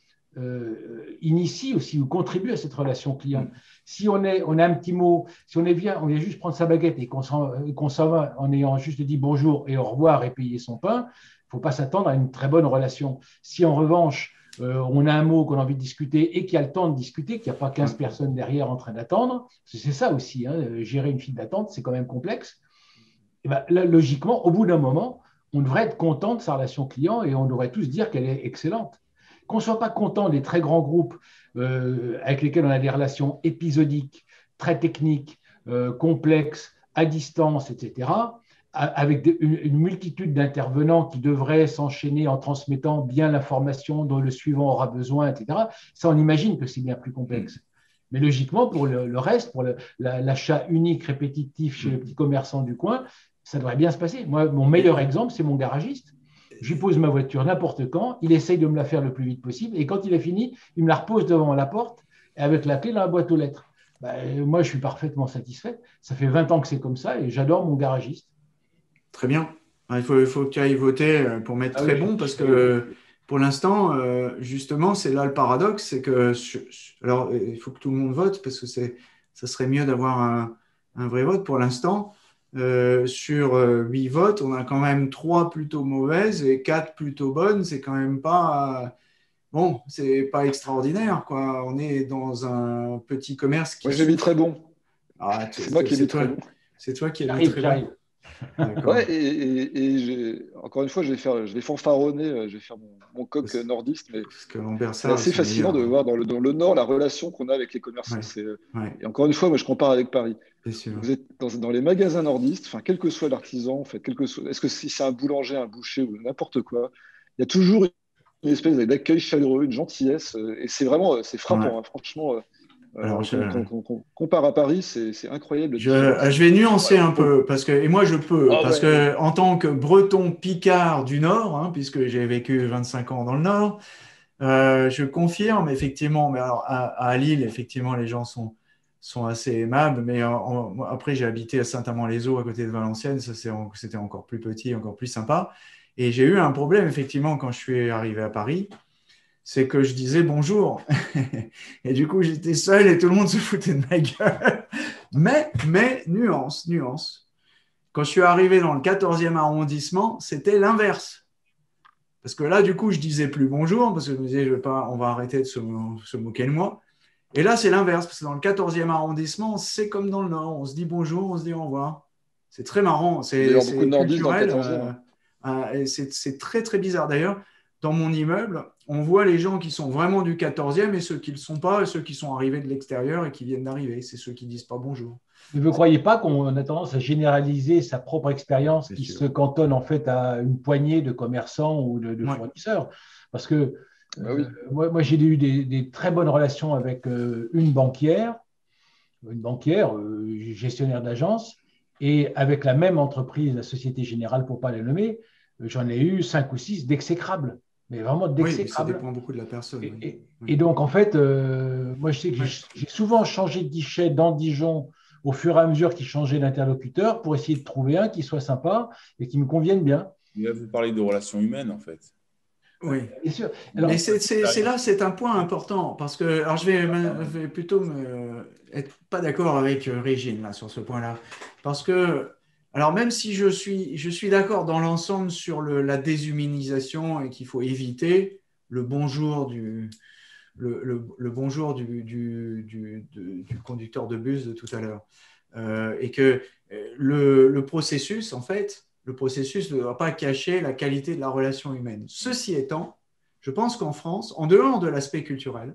euh, initie aussi ou contribue à cette relation client. Si on, est, on a un petit mot, si on est vient, on vient juste prendre sa baguette et qu'on s'en, qu'on s'en va en ayant juste dit bonjour et au revoir et payer son pain, il ne faut pas s'attendre à une très bonne relation. Si en revanche, euh, on a un mot qu'on a envie de discuter et qu'il y a le temps de discuter, qu'il n'y a pas quinze personnes derrière en train d'attendre, c'est ça aussi, hein, gérer une file d'attente, c'est quand même complexe. Et ben, là, logiquement, au bout d'un moment, on devrait être content de sa relation client et on devrait tous dire qu'elle est excellente. Qu'on ne soit pas content des très grands groupes euh, avec lesquels on a des relations épisodiques, très techniques, euh, complexes, à distance, et cetera, avec de, une, une multitude d'intervenants qui devraient s'enchaîner en transmettant bien l'information dont le suivant aura besoin, et cetera. Ça, on imagine que c'est bien plus complexe. Mais logiquement, pour le, le reste, pour le, la, l'achat unique, répétitif chez le petit commerçant du coin, ça devrait bien se passer. Moi, mon meilleur exemple, c'est mon garagiste. Je lui pose ma voiture n'importe quand, il essaye de me la faire le plus vite possible, et quand il a fini, il me la repose devant la porte, et avec la clé dans la boîte aux lettres. Ben, moi, je suis parfaitement satisfait. Ça fait vingt ans que c'est comme ça, et j'adore mon garagiste. Très bien. Il faut, il faut que tu ailles voter pour mettre ah, très oui, bon, parce que pour l'instant, justement, c'est là le paradoxe, c'est que, alors, il faut que tout le monde vote, parce que c'est, ça serait mieux d'avoir un, un vrai vote. Pour l'instant, Euh, sur euh, huit votes, on a quand même trois plutôt mauvaises et quatre plutôt bonnes. C'est quand même pas, euh, bon, c'est pas extraordinaire, quoi. On est dans un petit commerce qui. Moi, j'ai mis très bon. Ah, c'est moi qui ai mis très bon. C'est toi qui as mis très bon. Ouais, et, et, et j'ai, encore une fois, je vais, faire, je vais fanfaronner, je vais faire mon, mon coq parce, nordiste, mais c'est assez fascinant meilleur. de voir dans le, dans le Nord la relation qu'on a avec les commerçants. Ouais. C'est, ouais. Et encore une fois, moi, je compare avec Paris. Vous êtes dans, dans les magasins nordistes, enfin, quel que soit l'artisan, en fait, quel que soit, est-ce que si c'est un boulanger, un boucher ou n'importe quoi, il y a toujours une espèce d'accueil chaleureux, une gentillesse, et c'est vraiment, c'est frappant, ouais. hein, franchement. Alors, je... quand, quand, quand on compare à Paris, c'est, c'est incroyable. Je, je vais nuancer un peu, parce que, et moi je peux, oh, parce ouais. que en tant que breton picard du Nord, hein, puisque j'ai vécu vingt-cinq ans dans le Nord, euh, je confirme effectivement, mais alors à, à Lille, effectivement, les gens sont, sont assez aimables, mais en, après j'ai habité à Saint-Amand-les-Eaux, à côté de Valenciennes, ça, c'est, c'était encore plus petit, encore plus sympa, et j'ai eu un problème effectivement quand je suis arrivé à Paris. C'est que je disais bonjour. Et du coup, j'étais seul et tout le monde se foutait de ma gueule. Mais, mais, nuance, nuance. Quand je suis arrivé dans le quatorzième arrondissement, c'était l'inverse. Parce que là, du coup, je disais plus bonjour, parce que je me disais, je vais pas, on va arrêter de se, se moquer de moi. Et là, c'est l'inverse, parce que dans le quatorzième arrondissement, c'est comme dans le Nord. On se dit bonjour, on se dit au revoir. C'est très marrant. C'est, D'ailleurs, c'est beaucoup de nordistes dans le culturel. quatorzième. Euh, euh, c'est, c'est très, très bizarre. D'ailleurs, dans mon immeuble, on voit les gens qui sont vraiment du quatorzième et ceux qui ne le sont pas, et ceux qui sont arrivés de l'extérieur et qui viennent d'arriver. C'est ceux qui ne disent pas bonjour. Mais vous ne croyez pas qu'on a tendance à généraliser sa propre expérience c'est qui sûr. se cantonne en fait à une poignée de commerçants ou de, de ouais. fournisseurs? Parce que ah oui. euh, moi, moi, j'ai eu des, des très bonnes relations avec euh, une banquière, une banquière, euh, gestionnaire d'agence, et avec la même entreprise, la Société Générale, pour ne pas la nommer, j'en ai eu cinq ou six d'exécrables. Mais vraiment d'exécrable. Oui, ça dépend beaucoup de la personne. Et, oui. et, et donc, en fait, euh, moi, je sais que ouais. j'ai, j'ai souvent changé de guichet dans Dijon au fur et à mesure qu'ils changeaient d'interlocuteur pour essayer de trouver un qui soit sympa et qui me convienne bien. Et là, vous parlez de relations humaines, en fait. Oui, bien sûr. Alors, mais c'est, c'est, c'est là, c'est un point important parce que, alors, je vais, je vais plutôt me, être pas d'accord avec Régine là sur ce point-là, parce que. Alors, même si je suis, je suis d'accord dans l'ensemble sur le, la déshumanisation et qu'il faut éviter le bonjour du, le, le, le bonjour du, du, du, du, du conducteur de bus de tout à l'heure, euh, et que le, le processus, en fait, le processus ne doit pas cacher la qualité de la relation humaine. Ceci étant, je pense qu'en France, en dehors de l'aspect culturel,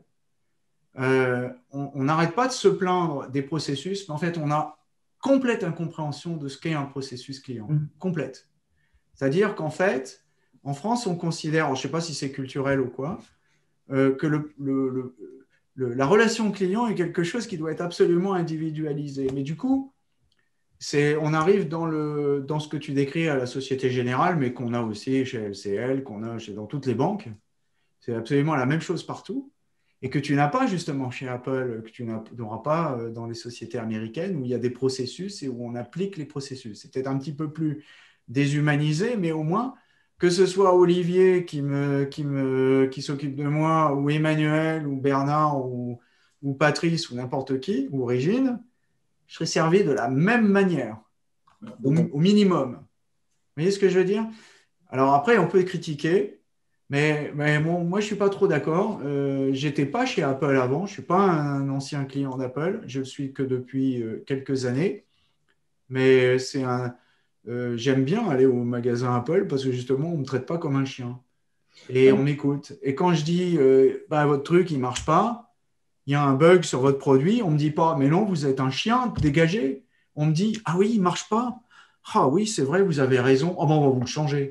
euh, on n'arrête pas de se plaindre des processus, mais en fait, on a complète incompréhension de ce qu'est un processus client. Mmh. Complète. C'est-à-dire qu'en fait, en France, on considère, je ne sais pas si c'est culturel ou quoi, euh, que le, le, le, le, la relation client est quelque chose qui doit être absolument individualisé. Mais du coup, c'est, on arrive dans, le, dans ce que tu décris à la Société Générale, mais qu'on a aussi chez L C L, qu'on a chez, dans toutes les banques. C'est absolument la même chose partout. Et que tu n'as pas justement chez Apple, que tu n'auras pas dans les sociétés américaines où il y a des processus et où on applique les processus. C'est peut-être un petit peu plus déshumanisé, mais au moins, que ce soit Olivier qui, me, qui, me, qui s'occupe de moi, ou Emmanuel, ou Bernard, ou, ou Patrice, ou n'importe qui, ou Régine, je serai servi de la même manière, au, au minimum. Vous voyez ce que je veux dire? Alors après, on peut critiquer, mais, mais bon, moi, je ne suis pas trop d'accord. Euh, je n'étais pas chez Apple avant, je ne suis pas un ancien client d'Apple, je ne le suis que depuis euh, quelques années, mais c'est un, euh, j'aime bien aller au magasin Apple parce que justement, on ne me traite pas comme un chien et on m'écoute. Et quand je dis, euh, bah, votre truc, il ne marche pas, il y a un bug sur votre produit, on ne me dit pas, mais non, vous êtes un chien, dégagez. On me dit, ah oui, il ne marche pas. Ah oui, c'est vrai, vous avez raison. Oh, ben, on va vous le changer.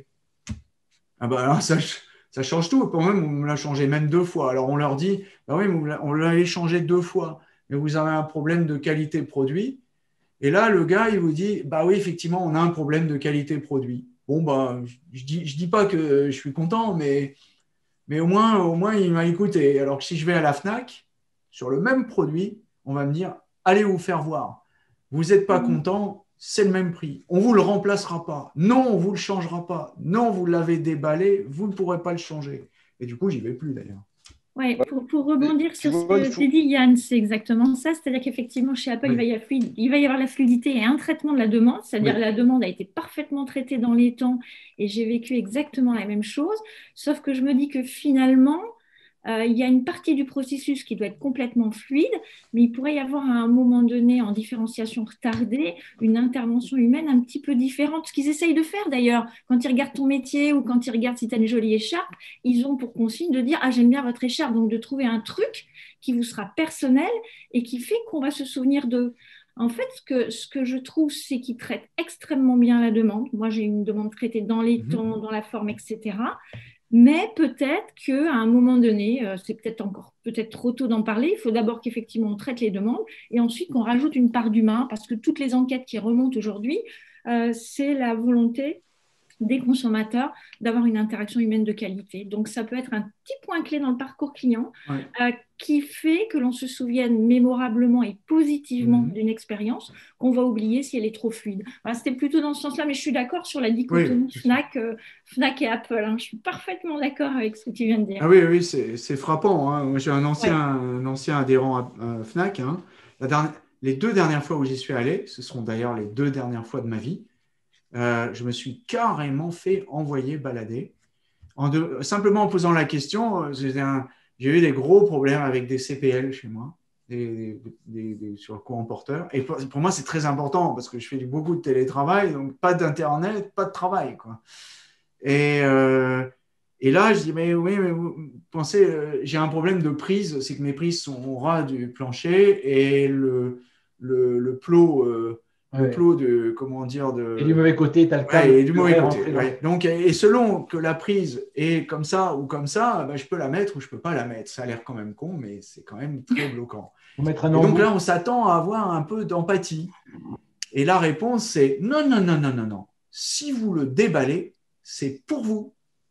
Ah ben, alors, ça, ça change tout. Quand même, on me l'a changé même deux fois. Alors, on leur dit, bah oui, on l'a changé deux fois, mais vous avez un problème de qualité produit. Et là, le gars, il vous dit, bah oui, effectivement, on a un problème de qualité produit. Bon, bah, je ne dis, je dis pas que je suis content, mais, mais au moins, au moins, il m'a écouté. Alors que si je vais à la Fnac, sur le même produit, on va me dire, allez vous faire voir. Vous n'êtes pas content, c'est le même prix. On ne vous le remplacera pas. Non, on ne vous le changera pas. Non, vous l'avez déballé, vous ne pourrez pas le changer. Et du coup, j'y vais plus d'ailleurs. Ouais, pour, pour rebondir sur ce que tu dis, Yann, c'est exactement ça. C'est-à-dire qu'effectivement, chez Apple, oui. il, va y avoir, il va y avoir la fluidité et un traitement de la demande. C'est-à-dire que oui. la demande a été parfaitement traitée dans les temps et j'ai vécu exactement la même chose. Sauf que je me dis que finalement, Euh, il y a une partie du processus qui doit être complètement fluide, mais il pourrait y avoir à un moment donné, en différenciation retardée, une intervention humaine un petit peu différente. Ce qu'ils essayent de faire d'ailleurs, quand ils regardent ton métier ou quand ils regardent si tu as une jolie écharpe, ils ont pour consigne de dire « Ah, j'aime bien votre écharpe », donc de trouver un truc qui vous sera personnel et qui fait qu'on va se souvenir d'eux. En fait, ce que, ce que je trouve, c'est qu'ils traitent extrêmement bien la demande. Moi, j'ai une demande traitée dans les mmh. temps, dans la forme, et cetera. Mais peut-être qu'à un moment donné, euh, c'est peut-être encore peut-être trop tôt d'en parler. Il faut d'abord qu'effectivement on traite les demandes et ensuite qu'on rajoute une part d'humain parce que toutes les enquêtes qui remontent aujourd'hui, euh, c'est la volonté des consommateurs d'avoir une interaction humaine de qualité. Donc, ça peut être un petit point clé dans le parcours client ouais. euh, qui fait que l'on se souvienne mémorablement et positivement mmh. d'une expérience qu'on va oublier si elle est trop fluide. Voilà, c'était plutôt dans ce sens-là, mais je suis d'accord sur la dichotomie oui, Fnac, euh, Fnac et Apple. Hein. Je suis parfaitement d'accord avec ce que tu viens de dire. Ah oui, oui, c'est, c'est frappant. Hein. Moi, j'ai un ancien, ouais. un ancien adhérent à euh, Fnac. Hein. La dernière, les deux dernières fois où j'y suis allé, ce sont d'ailleurs les deux dernières fois de ma vie, Euh, je me suis carrément fait envoyer balader. En de, simplement en posant la question, j'ai, un, j'ai eu des gros problèmes avec des C P L chez moi, des, des, des, des, sur le courant porteur. Et pour, pour moi, c'est très important parce que je fais beaucoup de télétravail, donc pas d'Internet, pas de travail, quoi. Et, euh, et là, je dis, mais oui, mais vous pensez, euh, j'ai un problème de prise, c'est que mes prises sont au ras du plancher et le, le, le plot... Euh, le ouais. plot de, comment dire, de... Et du mauvais côté, tu as le câble. Ouais, et du mauvais côté, ouais. Donc, et selon que la prise est comme ça ou comme ça, ben, je peux la mettre ou je ne peux pas la mettre. Ça a l'air quand même con, mais c'est quand même très bloquant. Mettre un et donc là, on s'attend à avoir un peu d'empathie. Et la réponse, c'est non, non, non, non, non, non. Si vous le déballez, c'est pour vous.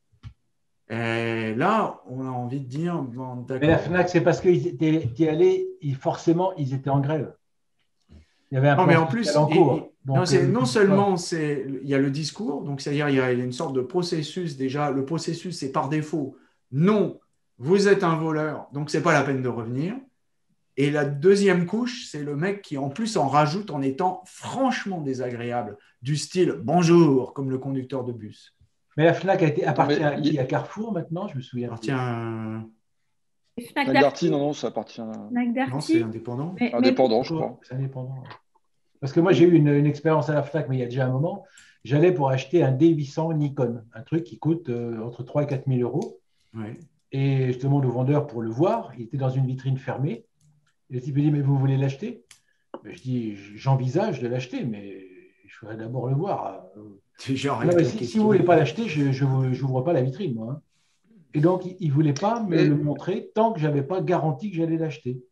Et là, on a envie de dire, bon, d'accord. Mais la Fnac, c'est parce que tu es allé, forcément, ils étaient en grève. Il y avait un non, mais en plus, en cours, et, donc, non, c'est, euh, non seulement c'est, il y a le discours, donc c'est-à-dire il y a une sorte de processus déjà. Le processus, c'est par défaut, non, vous êtes un voleur, donc c'est pas la peine de revenir. Et la deuxième couche, c'est le mec qui en plus en rajoute en étant franchement désagréable, du style bonjour, comme le conducteur de bus. Mais la Fnac a été, appartient à qui? À Carrefour maintenant, je me souviens. Appartient à... Fnac Darty, non, non, ça appartient à... Non, c'est indépendant. Mais, indépendant, mais... je crois. C'est indépendant. Parce que moi, j'ai eu une, une expérience à la Fnac, mais il y a déjà un moment. J'allais pour acheter un D huit cents Nikon, un truc qui coûte euh, entre trois et quatre mille euros. Ouais. Et je demande au vendeur pour le voir. Il était dans une vitrine fermée. Et le type me dit, mais vous voulez l'acheter? Je dis, j'envisage de l'acheter, mais je voudrais d'abord le voir. Genre non, mais si, si vous ne voulez pas l'acheter, je n'ouvre pas la vitrine, moi. Hein. Et donc, il ne voulait pas me et... le montrer tant que je n'avais pas garanti que j'allais l'acheter.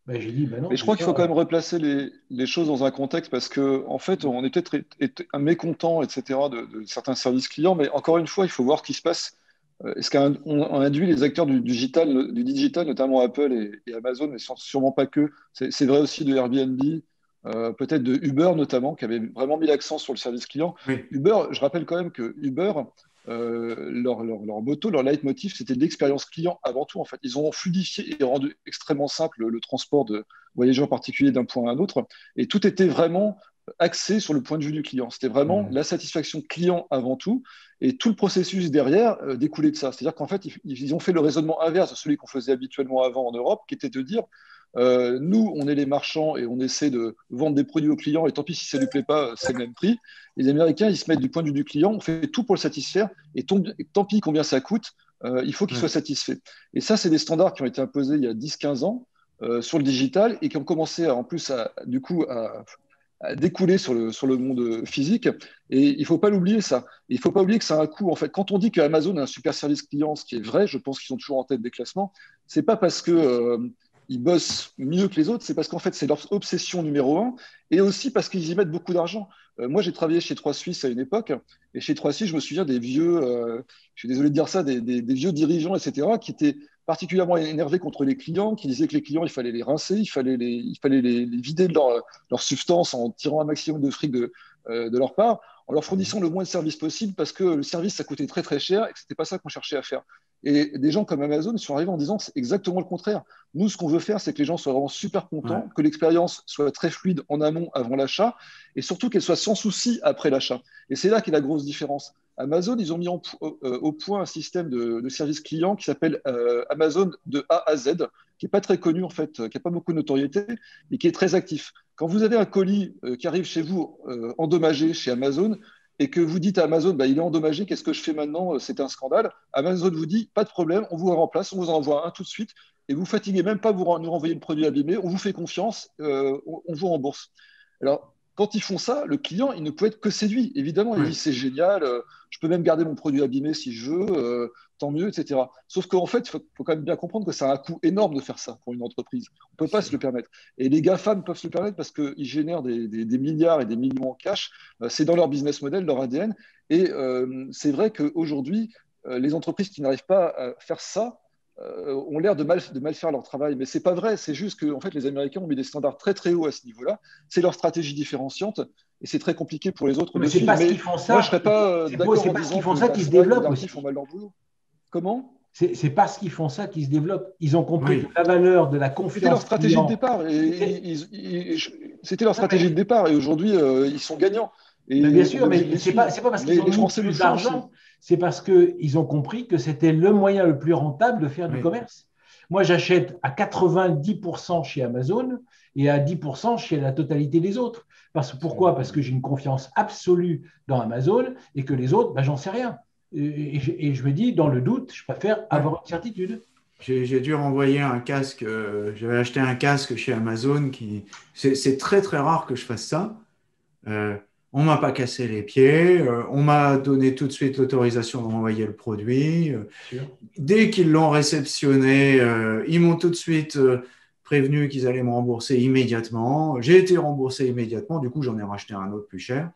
Ben, j'ai dit, ben non, Mais je crois qu'il faut déjà, quand même replacer les, les choses dans un contexte parce que, en fait, on est peut-être été- mécontent, et cetera, de, de certains services clients, mais encore une fois, il faut voir ce qui se passe. Euh, Est-ce qu'on on induit les acteurs du digital, du digital, notamment Apple et, et Amazon, mais sû- sûrement pas que. C'est c'est vrai aussi de Airbnb, euh, peut-être de Uber notamment, qui avait vraiment mis l'accent sur le service client. Oui, Uber, je rappelle quand même que Uber, euh, leur, leur, leur motto, leur leitmotiv, c'était l'expérience client avant tout. En fait, ils ont fluidifié et rendu extrêmement simple le, le transport de voyageurs particuliers d'un point à un autre, et tout était vraiment axé sur le point de vue du client. C'était vraiment mmh, la satisfaction client avant tout, et tout le processus derrière euh, découlait de ça. C'est-à-dire qu'en fait, ils, ils ont fait le raisonnement inverse de celui qu'on faisait habituellement avant en Europe, qui était de dire euh, nous, on est les marchands et on essaie de vendre des produits aux clients, et tant pis si ça ne lui plaît pas, c'est le même prix. Les Américains, ils se mettent du point de vue du client, on fait tout pour le satisfaire, et tant, tant pis combien ça coûte, euh, il faut qu'il ouais, soit satisfait. Et ça, c'est des standards qui ont été imposés il y a dix quinze ans euh, sur le digital et qui ont commencé à, en plus à, du coup à, à découler sur le, sur le monde physique. Et il ne faut pas l'oublier ça. Et il ne faut pas oublier que ça a un coût. En fait, quand on dit qu'Amazon a un super service client, ce qui est vrai, je pense qu'ils sont toujours en tête des classements, c'est pas parce que euh, ils bossent mieux que les autres, c'est parce qu'en fait, c'est leur obsession numéro un, et aussi parce qu'ils y mettent beaucoup d'argent. Euh, moi, j'ai travaillé chez Trois Suisses à une époque, et chez Trois Suisses, je me souviens des vieux, euh, je suis désolé de dire ça, des, des, des vieux dirigeants, et cetera, qui étaient particulièrement énervés contre les clients, qui disaient que les clients, il fallait les rincer, il fallait les, il fallait les, les vider de leur, leur substance en tirant un maximum de fric de, euh, de leur part, en leur fournissant le moins de services possible parce que le service, ça coûtait très très cher et que ce n'était pas ça qu'on cherchait à faire. Et des gens comme Amazon sont arrivés en disant c'est exactement le contraire. Nous, ce qu'on veut faire, c'est que les gens soient vraiment super ouais. contents, que l'expérience soit très fluide en amont, avant l'achat, et surtout qu'elle soit sans souci après l'achat. Et c'est là qu'est la grosse différence. Amazon, ils ont mis en, euh, au point un système de, de service client qui s'appelle euh, Amazon de A à Z, qui n'est pas très connu en fait, qui n'a pas beaucoup de notoriété, mais qui est très actif. Quand vous avez un colis euh, qui arrive chez vous euh, endommagé chez Amazon et que vous dites à Amazon, bah, il est endommagé, qu'est-ce que je fais maintenant? C'est un scandale. Amazon vous dit, pas de problème, on vous remplace, on vous envoie un tout de suite et vous fatiguez même pas vous nous renvoyer le produit abîmé, on vous fait confiance, euh, on, on vous rembourse. Alors, quand ils font ça, le client, il ne peut être que séduit. Évidemment, il Ouais. dit c'est génial, euh, je peux même garder mon produit abîmé si je veux, euh, tant mieux, et cetera. Sauf qu'en fait, il faut, faut, quand même bien comprendre que ça a un coût énorme de faire ça pour une entreprise. On ne peut pas se le permettre. Et les GAFAM peuvent se le permettre parce qu'ils génèrent des, des, des, milliards et des millions en cash. Euh, c'est dans leur business model, leur A D N. Et euh, c'est vrai qu'aujourd'hui, euh, les entreprises qui n'arrivent pas à faire ça, euh, ont l'air de mal, de mal faire leur travail. Mais ce n'est pas vrai. C'est juste que en fait, les Américains ont mis des standards très très hauts à ce niveau-là. C'est leur stratégie différenciante et c'est très compliqué pour les autres mais de c'est suivre. parce Mais qu'ils font moi, je ne ça, serais pas c'est d'accord en parce qu'ils disant font que ça bah, qu'ils se c'est vrai que les développent artis aussi. font mal leur boulot. Comment? C'est parce qu'ils font ça qu'ils se développent. Ils ont compris que Oui, la valeur de la C'était leur confiance stratégie de client, départ. Et c'était. ils- ils- ils- c'était leur Non, mais, stratégie de départ. Et aujourd'hui, euh, ils sont gagnants. mais bien Et on est sûr, obligé de mais les c'est pas, suivre. c'est pas parce qu'ils Mais ont les mis Français le plus font aussi. d'argent, c'est parce qu'ils ont compris que c'était le moyen le plus rentable de faire du oui. commerce. Moi, j'achète à quatre-vingt-dix pour cent chez Amazon et à dix pour cent chez la totalité des autres. Parce, pourquoi? Parce que j'ai une confiance absolue dans Amazon et que les autres, ben, j'en sais rien. Et, et, et je me dis, dans le doute, je préfère Ouais. avoir une certitude. J'ai j'ai dû renvoyer un casque. euh, J'avais acheté un casque chez Amazon qui. C'est c'est très très rare que je fasse ça. Euh, on m'a pas cassé les pieds. euh, on m'a donné tout de suite l'autorisation de renvoyer le produit. euh, Sûr. dès qu'ils l'ont réceptionné, euh, ils m'ont tout de suite euh, prévenu qu'ils allaient me rembourser immédiatement. J'ai été remboursé immédiatement. Du coup, j'en ai racheté un autre plus cher.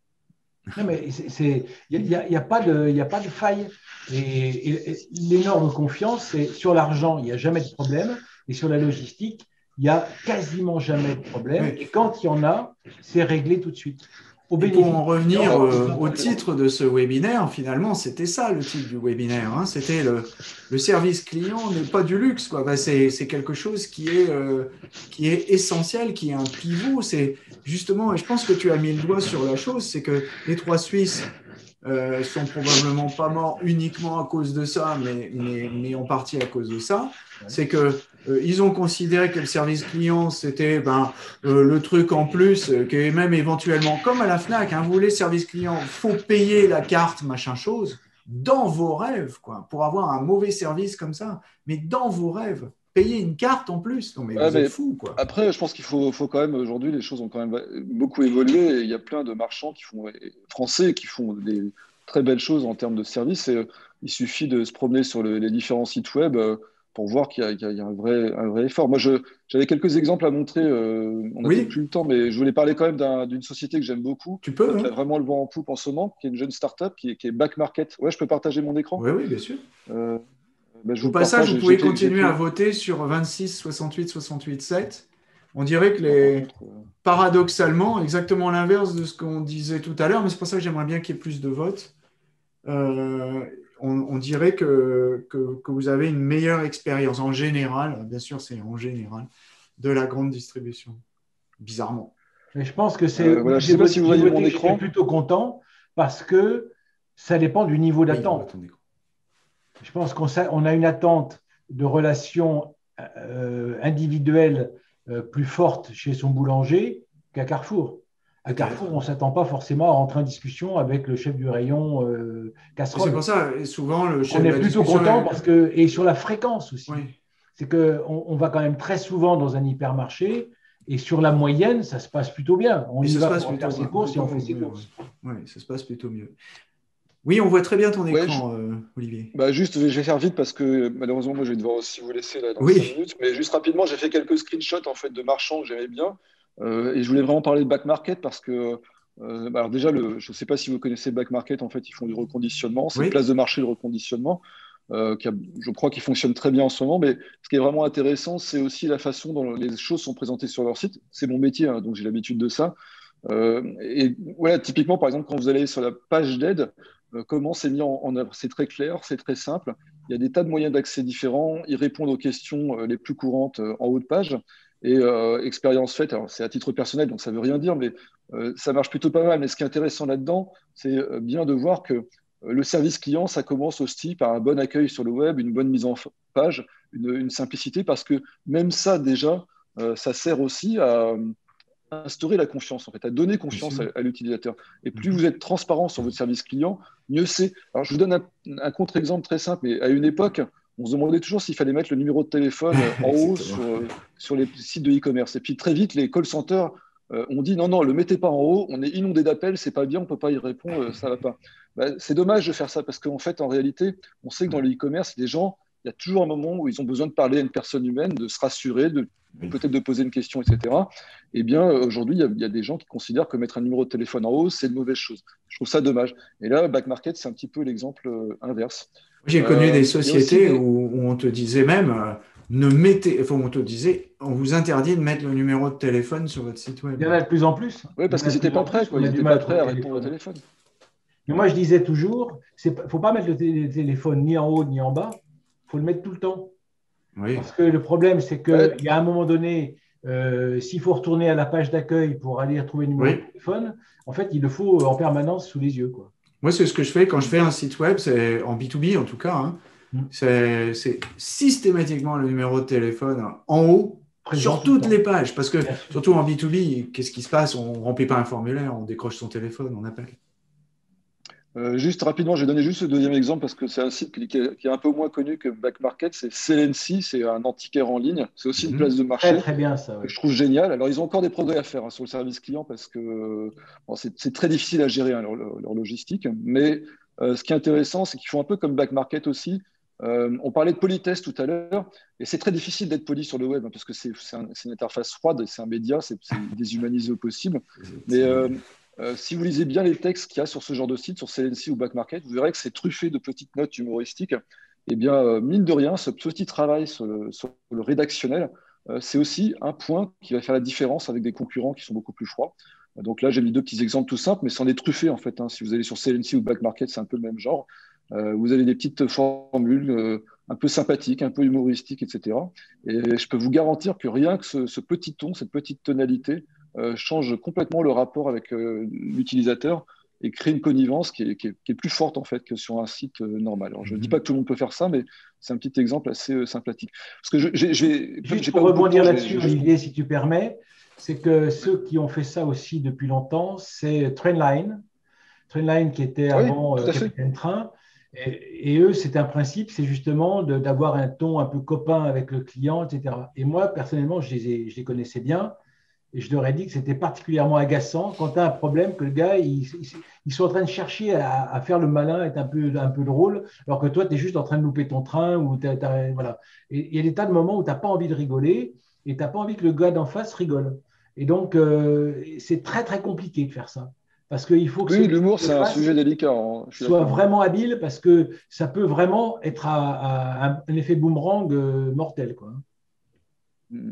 Non, mais il n'y a, y a, a, pas de, y a pas de faille. Et, et, et l'énorme confiance, c'est sur l'argent, il n'y a jamais de problème. Et sur la logistique, il n'y a quasiment jamais de problème. Oui. Et quand il y en a, c'est réglé tout de suite. Au Et pour bénéfice en du client revenir et euh, sans au problème. titre de ce webinaire, finalement, c'était ça le titre du webinaire. Hein. C'était le, le service client n'est pas du luxe, quoi. Bah, c'est, c'est quelque chose qui est, euh, qui est essentiel, qui est un pivot. C'est justement, et je pense que tu as mis le doigt sur la chose, c'est que les trois Suisses euh, sont probablement pas morts uniquement à cause de ça, mais, mais, mais en partie à cause de ça. C'est que euh, ils ont considéré que le service client, c'était ben, euh, le truc en plus, euh, que même éventuellement, comme à la FNAC, hein, vous voulez service client, faut payer la carte, machin chose, dans vos rêves, quoi, pour avoir un mauvais service comme ça. Mais dans vos rêves, payer une carte en plus, non mais Ouais, vous êtes mais fous, quoi. après, je pense qu'il faut, faut quand même, aujourd'hui, les choses ont quand même beaucoup évolué. Et il y a plein de marchands qui font, français qui font des très belles choses en termes de services. Et euh, il suffit de se promener sur le- les différents sites web. Euh, pour voir qu'il y a, qu'il y a un, vrai, un vrai effort. Moi, je, j'avais quelques exemples à montrer. Euh, on n'a Oui. peut-être plus le temps, mais je voulais parler quand même d'un, d'une société que j'aime beaucoup, Tu peux, euh, qui a hein? vraiment le vent en poupe en ce moment, qui est une jeune start-up, qui est, qui est Back Market. Ouais, je peux partager mon écran. Oui, oui, bien sûr. Euh, ben, je Au vous le passage, partage. vous J'ai pouvez fait, j'ai continuer à fait, voter sur vingt-six, soixante-huit, soixante-huit, sept. On dirait que non, par les, contre, euh, paradoxalement, exactement l'inverse de ce qu'on disait tout à l'heure, mais c'est pour ça que j'aimerais bien qu'il y ait plus de votes. Euh, on, on dirait que, que, que vous avez une meilleure expérience en général, bien sûr, c'est en général, de la grande distribution. Bizarrement. Mais je pense que c'est. euh, voilà, je J'ai ne sais pas si voté, vous j'ai voyez mon voté, j'étais écran. plutôt content parce que ça dépend du niveau Oui, on voit d'attente. ton écran. Je pense qu'on sa- on a une attente de relations euh, individuelles euh, plus forte chez son boulanger qu'à Carrefour. À Carrefour, Peut-être. on ne s'attend pas forcément à rentrer en discussion avec le chef du rayon euh, Mais c'est pour casserole. ça, et souvent, le On chef, est la plutôt discussion content est... parce que, et sur la fréquence aussi, Oui. c'est qu'on on va quand même très souvent dans un hypermarché et sur la moyenne, ça se passe plutôt bien. On Et y ça se va passe pour plutôt, faire ses courses et plutôt on fait ses mieux. courses. Oui, ouais, ça se passe plutôt mieux. Oui, on voit très bien ton Ouais, je- écran, euh, Olivier. bah juste, je vais faire vite parce que malheureusement, moi, je vais devoir aussi vous laisser là dans cinq Oui, minutes. Mais juste rapidement, j'ai fait quelques screenshots en fait de marchands que j'aimais bien. Euh, et je voulais vraiment parler de Back Market parce que, euh, bah, alors déjà, le, je ne sais pas si vous connaissez Back Market. En fait, ils font du reconditionnement. C'est une oui, place de marché de reconditionnement euh, qui a- je crois qu'il fonctionne très bien en ce moment. Mais ce qui est vraiment intéressant, c'est aussi la façon dont les choses sont présentées sur leur site. C'est mon métier, hein, donc j'ai l'habitude de ça. Euh, et voilà, typiquement, par exemple, quand vous allez sur la page d'aide, euh, comment c'est mis en, en œuvre? C'est très clair, c'est très simple. Il y a des tas de moyens d'accès différents. Ils répondent aux questions euh, les plus courantes euh, en haut de page. Et euh, expérience faite, alors c'est à titre personnel, donc ça veut rien dire, mais euh, ça marche plutôt pas mal. Mais ce qui est intéressant là-dedans, c'est euh, bien de voir que euh, le service client, ça commence aussi par un bon accueil sur le web, une bonne mise en page, une, une simplicité, parce que même ça, déjà, euh, ça sert aussi à instaurer la confiance, en fait, à donner bien confiance sûr. à, à l'utilisateur. Et plus Mhm. vous êtes transparent sur votre service client, mieux c'est. Alors, je vous donne un, un contre-exemple très simple. Mais à une époque, on se demandait toujours s'il fallait mettre le numéro de téléphone en haut Exactement. sur, euh, sur les sites de e-commerce. Et puis très vite, les call centers euh, ont dit non, non, le mettez pas en haut, on est inondé d'appels, c'est pas bien, on peut pas y répondre, euh, ça va pas. Bah, c'est dommage de faire ça parce qu'en fait, en réalité, on sait que dans le e-commerce, les gens, il y a toujours un moment où ils ont besoin de parler à une personne humaine, de se rassurer, de Oui. peut-être de poser une question, et cetera. Eh bien, aujourd'hui, il y, a, il y a des gens qui considèrent que mettre un numéro de téléphone en haut, c'est une mauvaise chose. Je trouve ça dommage. Et là, Back Market, c'est un petit peu l'exemple euh, inverse. J'ai connu Euh, des il y a aussi sociétés des. où, où on te disait même, euh, ne mettez, enfin, on te disait, on vous interdit de mettre le numéro de téléphone sur votre site web. Il y en a de plus en plus. Oui, Il y parce en a qu'ils de n'étaient plus en pas prêts, plus quoi. qu'on Ils a du n'étaient mal pas à trouver prêts le à répondre au téléphone. téléphone. Mais moi, je disais toujours, il ne faut pas mettre le té- téléphone ni en haut ni en bas, il faut le mettre tout le temps. Oui, Parce que le problème, c'est Ouais, qu'il y a un moment donné, euh, s'il faut retourner à la page d'accueil pour aller retrouver le numéro de oui. téléphone, en fait, il le faut en permanence sous les yeux, quoi. Moi, c'est ce que je fais quand je Mm. fais un site web, c'est en B deux B en tout cas, hein, Mm. c'est c'est systématiquement le numéro de téléphone en haut Présent sur tout le toutes les temps, pages. Parce que bien sûr. surtout en B deux B, qu'est-ce qui se passe? On ne remplit pas un formulaire, on décroche son téléphone, on appelle. Euh, juste rapidement, je vais donner juste le deuxième exemple parce que c'est un site qui, qui est, qui est un peu moins connu que Back Market. C'est Celency, c'est un antiquaire en ligne. C'est aussi une Mhm. place de Très, marché très bien, ça, que oui. je trouve génial. Alors, ils ont encore des progrès à faire hein, sur le service client parce que bon, c'est c'est très difficile à gérer hein, leur, leur- leur logistique. Mais euh, ce qui est intéressant, c'est qu'ils font un peu comme Back Market aussi. Euh, on parlait de politesse tout à l'heure, et c'est très difficile d'être poli sur le web hein, parce que c'est c'est un- c'est une interface froide, c'est un média, c'est c'est déshumanisé au possible. Mais C'est- euh, euh, si vous lisez bien les textes qu'il y a sur ce genre de site, sur Celency ou Back Market, vous verrez que c'est truffé de petites notes humoristiques. Et bien, euh, mine de rien, ce petit travail sur le, sur le rédactionnel, euh, c'est aussi un point qui va faire la différence avec des concurrents qui sont beaucoup plus froids. Donc là, j'ai mis deux petits exemples tout simples, mais c'en est truffé en fait. Hein. Si vous allez sur Celency ou Back Market, c'est un peu le même genre. Euh, vous avez des petites formules euh, un peu sympathiques, un peu humoristiques, et cetera. Et je peux vous garantir que rien que ce, ce petit ton, cette petite tonalité, euh, change complètement le rapport avec euh, l'utilisateur et crée une connivence qui est, qui, est, qui est plus forte en fait que sur un site euh, normal. Alors je ne dis Mhm. pas que tout le monde peut faire ça, mais c'est un petit exemple assez euh, sympathique. Parce que je, j'ai, j'ai, comme Juste j'ai pour pas beaucoup de rebondir temps, je vais, je là-dessus, vais juste. Olivier, si tu permets, c'est que ceux qui ont fait ça aussi depuis longtemps, c'est Trendline. Trendline qui était Oui, avant tout euh, à fait. Capitaine Train. Et, et eux, c'est un principe, c'est justement de- d'avoir un ton un peu copain avec le client, et cetera. Et moi, personnellement, je les, ai- je les connaissais bien. Et je leur ai dit que c'était particulièrement agaçant quand tu as un problème, que le gars, ils, ils, ils sont en train de chercher à, à faire le malin, être un peu, un peu drôle, alors que toi, tu es juste en train de louper ton train. Ou t'as, t'as, voilà. Et il y a des tas de moments où tu n'as pas envie de rigoler et tu n'as pas envie que le gars d'en face rigole. Et donc, euh, c'est très, très compliqué de faire ça. Parce qu'il faut que Oui, celui qui l'humour, le c'est un fasse sujet délicat, hein, je suis soit d'accord. vraiment habile, parce que ça peut vraiment être à, à un, un effet boomerang euh, mortel, quoi. Mm.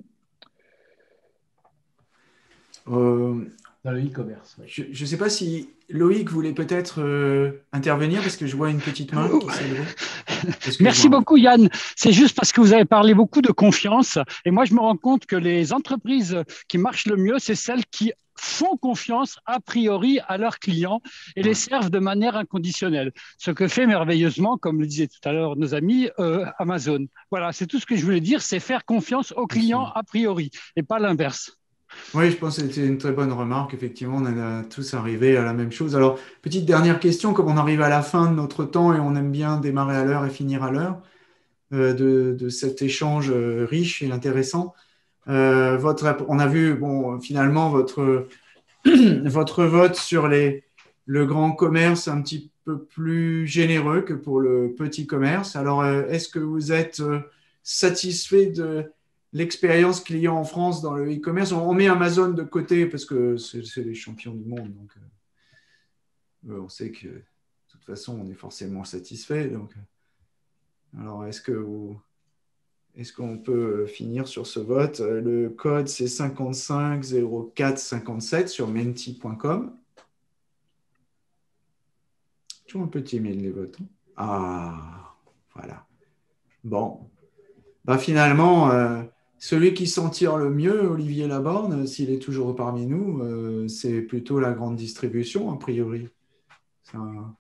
Euh, Dans le e-commerce. Ouais. je ne sais pas si Loïc voulait peut-être euh, intervenir parce que je vois une petite main qui s'est levée. Merci Excuse-moi. beaucoup, Yann. C'est juste parce que vous avez parlé beaucoup de confiance. Et moi, je me rends compte que les entreprises qui marchent le mieux, c'est celles qui font confiance a priori à leurs clients et les servent de manière inconditionnelle. Ce que fait merveilleusement, comme le disaient tout à l'heure nos amis, euh, Amazon. Voilà, c'est tout ce que je voulais dire, c'est faire confiance aux clients a priori et pas l'inverse. Oui, je pense que c'était une très bonne remarque. Effectivement, on a tous arrivé à la même chose. Alors, petite dernière question, comme on arrive à la fin de notre temps et on aime bien démarrer à l'heure et finir à l'heure euh, de, de cet échange euh, riche et intéressant. Euh, votre, on a vu, bon, finalement, votre, votre vote sur les, le grand commerce un petit peu plus généreux que pour le petit commerce. Alors, euh, est-ce que vous êtes euh, satisfait de l'expérience client en France dans le e-commerce? On met Amazon de côté parce que c'est, c'est les champions du monde. Donc, euh, on sait que de toute façon, on est forcément satisfait. Donc, alors, est-ce que vous... Est-ce qu'on peut finir sur ce vote? Le code, c'est cinquante-cinq zéro quatre cinquante-sept sur menti point com. Toujours un peu timide, les votes. Ah, voilà. Bon. Bah, finalement, euh, celui qui s'en tire le mieux, Olivier Laborne, s'il est toujours parmi nous, euh, c'est plutôt la grande distribution, a priori. C'est un...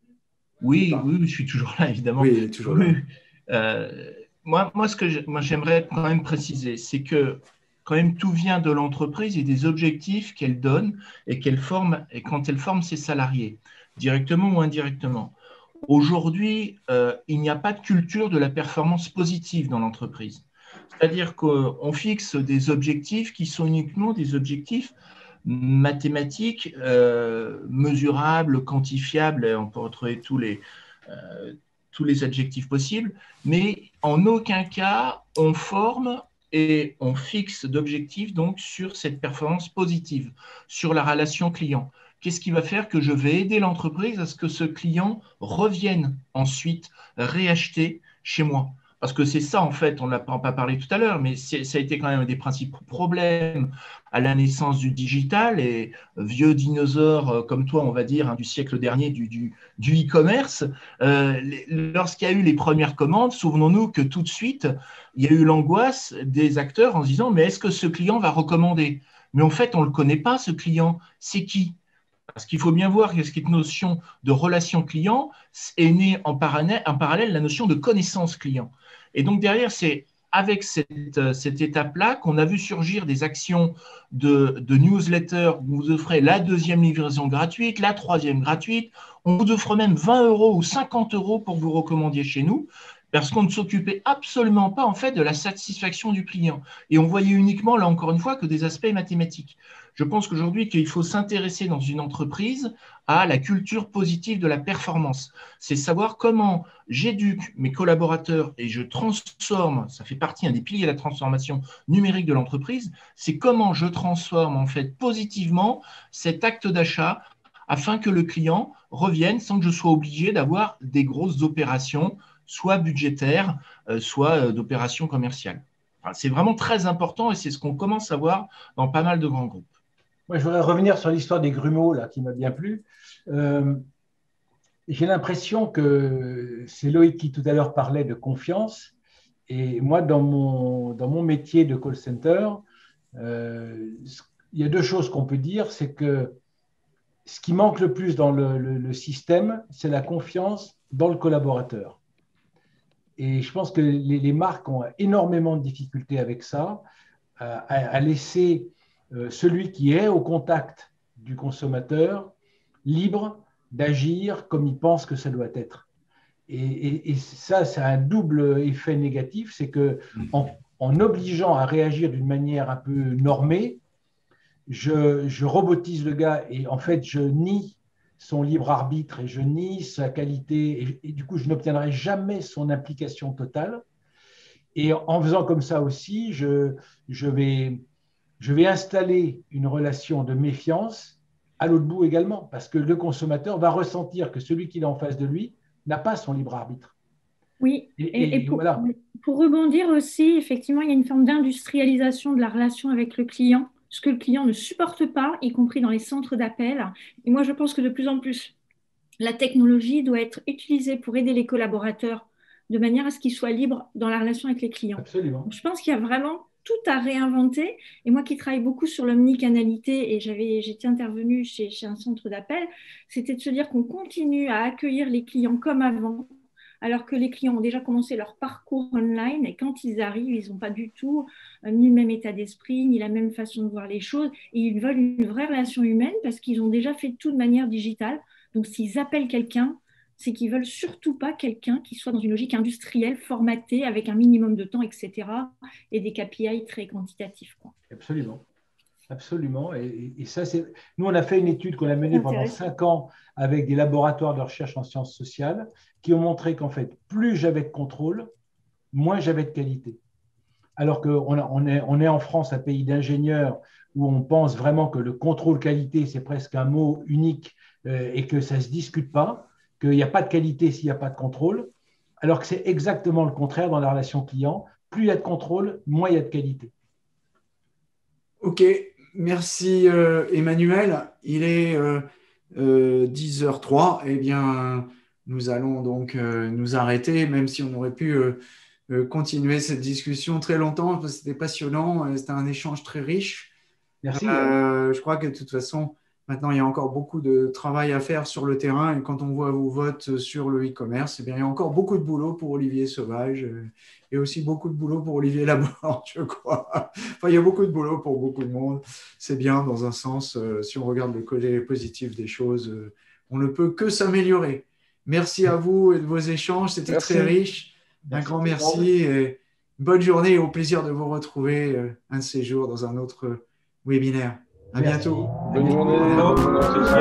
Oui, oui, je suis toujours là, évidemment. Oui, il est toujours Oui. là. Euh, moi, moi, ce que je- moi, j'aimerais quand même préciser, c'est que quand même tout vient de l'entreprise et des objectifs qu'elle donne et qu'elle forme, et quand elle forme ses salariés, directement ou indirectement. Aujourd'hui, euh, il n'y a pas de culture de la performance positive dans l'entreprise. C'est-à-dire qu'on fixe des objectifs qui sont uniquement des objectifs mathématiques, euh, mesurables, quantifiables, on peut retrouver tous les, euh, tous les adjectifs possibles, mais en aucun cas on forme et on fixe d'objectifs donc sur cette performance positive, sur la relation client. Qu'est-ce qui va faire que je vais aider l'entreprise à ce que ce client revienne ensuite réacheter chez moi? Parce que c'est ça, en fait, on n'a pas parlé tout à l'heure, mais ça a été quand même un des principaux problèmes à la naissance du digital et vieux dinosaures comme toi, on va dire, hein, du siècle dernier du, du, du e-commerce. Euh, lorsqu'il y a eu les premières commandes, souvenons-nous que tout de suite, il y a eu l'angoisse des acteurs en se disant, mais est-ce que ce client va recommander? Mais en fait, on ne le connaît pas, ce client. C'est qui? Parce qu'il faut bien voir que cette notion de relation client est née en parallèle, en parallèle la notion de connaissance client. Et donc derrière, c'est avec cette, cette étape-là qu'on a vu surgir des actions de, de newsletter où vous offrez la deuxième livraison gratuite, la troisième gratuite. On vous offre même vingt euros ou cinquante euros pour que vous recommandiez chez nous, parce qu'on ne s'occupait absolument pas en fait de la satisfaction du client. Et on voyait uniquement, là encore une fois, que des aspects mathématiques. Je pense qu'aujourd'hui, qu'il faut s'intéresser dans une entreprise à la culture positive de la performance. C'est savoir comment j'éduque mes collaborateurs et je transforme, ça fait partie un des piliers de la transformation numérique de l'entreprise, c'est comment je transforme en fait positivement cet acte d'achat afin que le client revienne sans que je sois obligé d'avoir des grosses opérations, soit budgétaires, soit d'opérations commerciales. Enfin, c'est vraiment très important et c'est ce qu'on commence à voir dans pas mal de grands groupes. Moi, je voudrais revenir sur l'histoire des grumeaux, là, qui m'a bien plu. Euh, j'ai l'impression que c'est Loïc qui tout à l'heure parlait de confiance. Et moi, dans mon, dans mon métier de call center, euh, il y a deux choses qu'on peut dire. C'est que ce qui manque le plus dans le, le, le système, c'est la confiance dans le collaborateur. Et je pense que les, les marques ont énormément de difficultés avec ça, à, à laisser euh, celui qui est au contact du consommateur libre d'agir comme il pense que ça doit être. Et, et, et ça, c'est un double effet négatif, c'est qu'en en obligeant à réagir d'une manière un peu normée, je, je robotise le gars et en fait, je nie son libre arbitre et je nie sa qualité et, et du coup, je n'obtiendrai jamais son implication totale. Et en faisant comme ça aussi, je, je, vais, je vais installer une relation de méfiance à l'autre bout également, parce que le consommateur va ressentir que celui qu'il a en face de lui n'a pas son libre arbitre. Oui, Et, et, et et pour, voilà. pour rebondir aussi, effectivement, il y a une forme d'industrialisation de la relation avec le client, ce que le client ne supporte pas, y compris dans les centres d'appel. Et moi, je pense que de plus en plus, la technologie doit être utilisée pour aider les collaborateurs de manière à ce qu'ils soient libres dans la relation avec les clients. Absolument. Donc, je pense qu'il y a vraiment tout à réinventer. Et moi qui travaille beaucoup sur l'omnicanalité, et j'avais, j'étais intervenue chez, chez un centre d'appel, c'était de se dire qu'on continue à accueillir les clients comme avant, alors que les clients ont déjà commencé leur parcours online et quand ils arrivent, ils n'ont pas du tout euh, ni le même état d'esprit, ni la même façon de voir les choses et ils veulent une vraie relation humaine parce qu'ils ont déjà fait tout de manière digitale. Donc, s'ils appellent quelqu'un, c'est qu'ils veulent surtout pas quelqu'un qui soit dans une logique industrielle, formatée, avec un minimum de temps, et cetera et des K P I très quantitatifs, quoi. Absolument. Absolument. Et, et ça, c'est. Nous, on a fait une étude qu'on a menée pendant cinq ans avec des laboratoires de recherche en sciences sociales qui ont montré qu'en fait, plus j'avais de contrôle, moins j'avais de qualité. Alors qu'on on est, on est en France, un pays d'ingénieurs où on pense vraiment que le contrôle qualité, c'est presque un mot unique euh, et que ça ne se discute pas, qu'il n'y a pas de qualité s'il n'y a pas de contrôle, alors que c'est exactement le contraire dans la relation client. Plus il y a de contrôle, moins il y a de qualité. Ok. Merci euh, Emmanuel. Il est euh, euh, dix heures zéro trois. Eh bien, nous allons donc euh, nous arrêter, même si on aurait pu euh, euh, continuer cette discussion très longtemps, parce que c'était passionnant. C'était un échange très riche. Merci. Euh, je crois que de toute façon, maintenant, il y a encore beaucoup de travail à faire sur le terrain. Et quand on voit vos votes sur le e-commerce, eh bien, il y a encore beaucoup de boulot pour Olivier Sauvage euh, et aussi beaucoup de boulot pour Olivier Laborde, je crois. Enfin, il y a beaucoup de boulot pour beaucoup de monde. C'est bien dans un sens, euh, si on regarde le côté positif des choses, euh, on ne peut que s'améliorer. Merci à vous et de vos échanges. C'était très riche. Un grand merci et bonne journée et au plaisir de vous retrouver euh, un de ces jours dans un autre webinaire. À Merci. bientôt. Bonne journée. Bonne journée.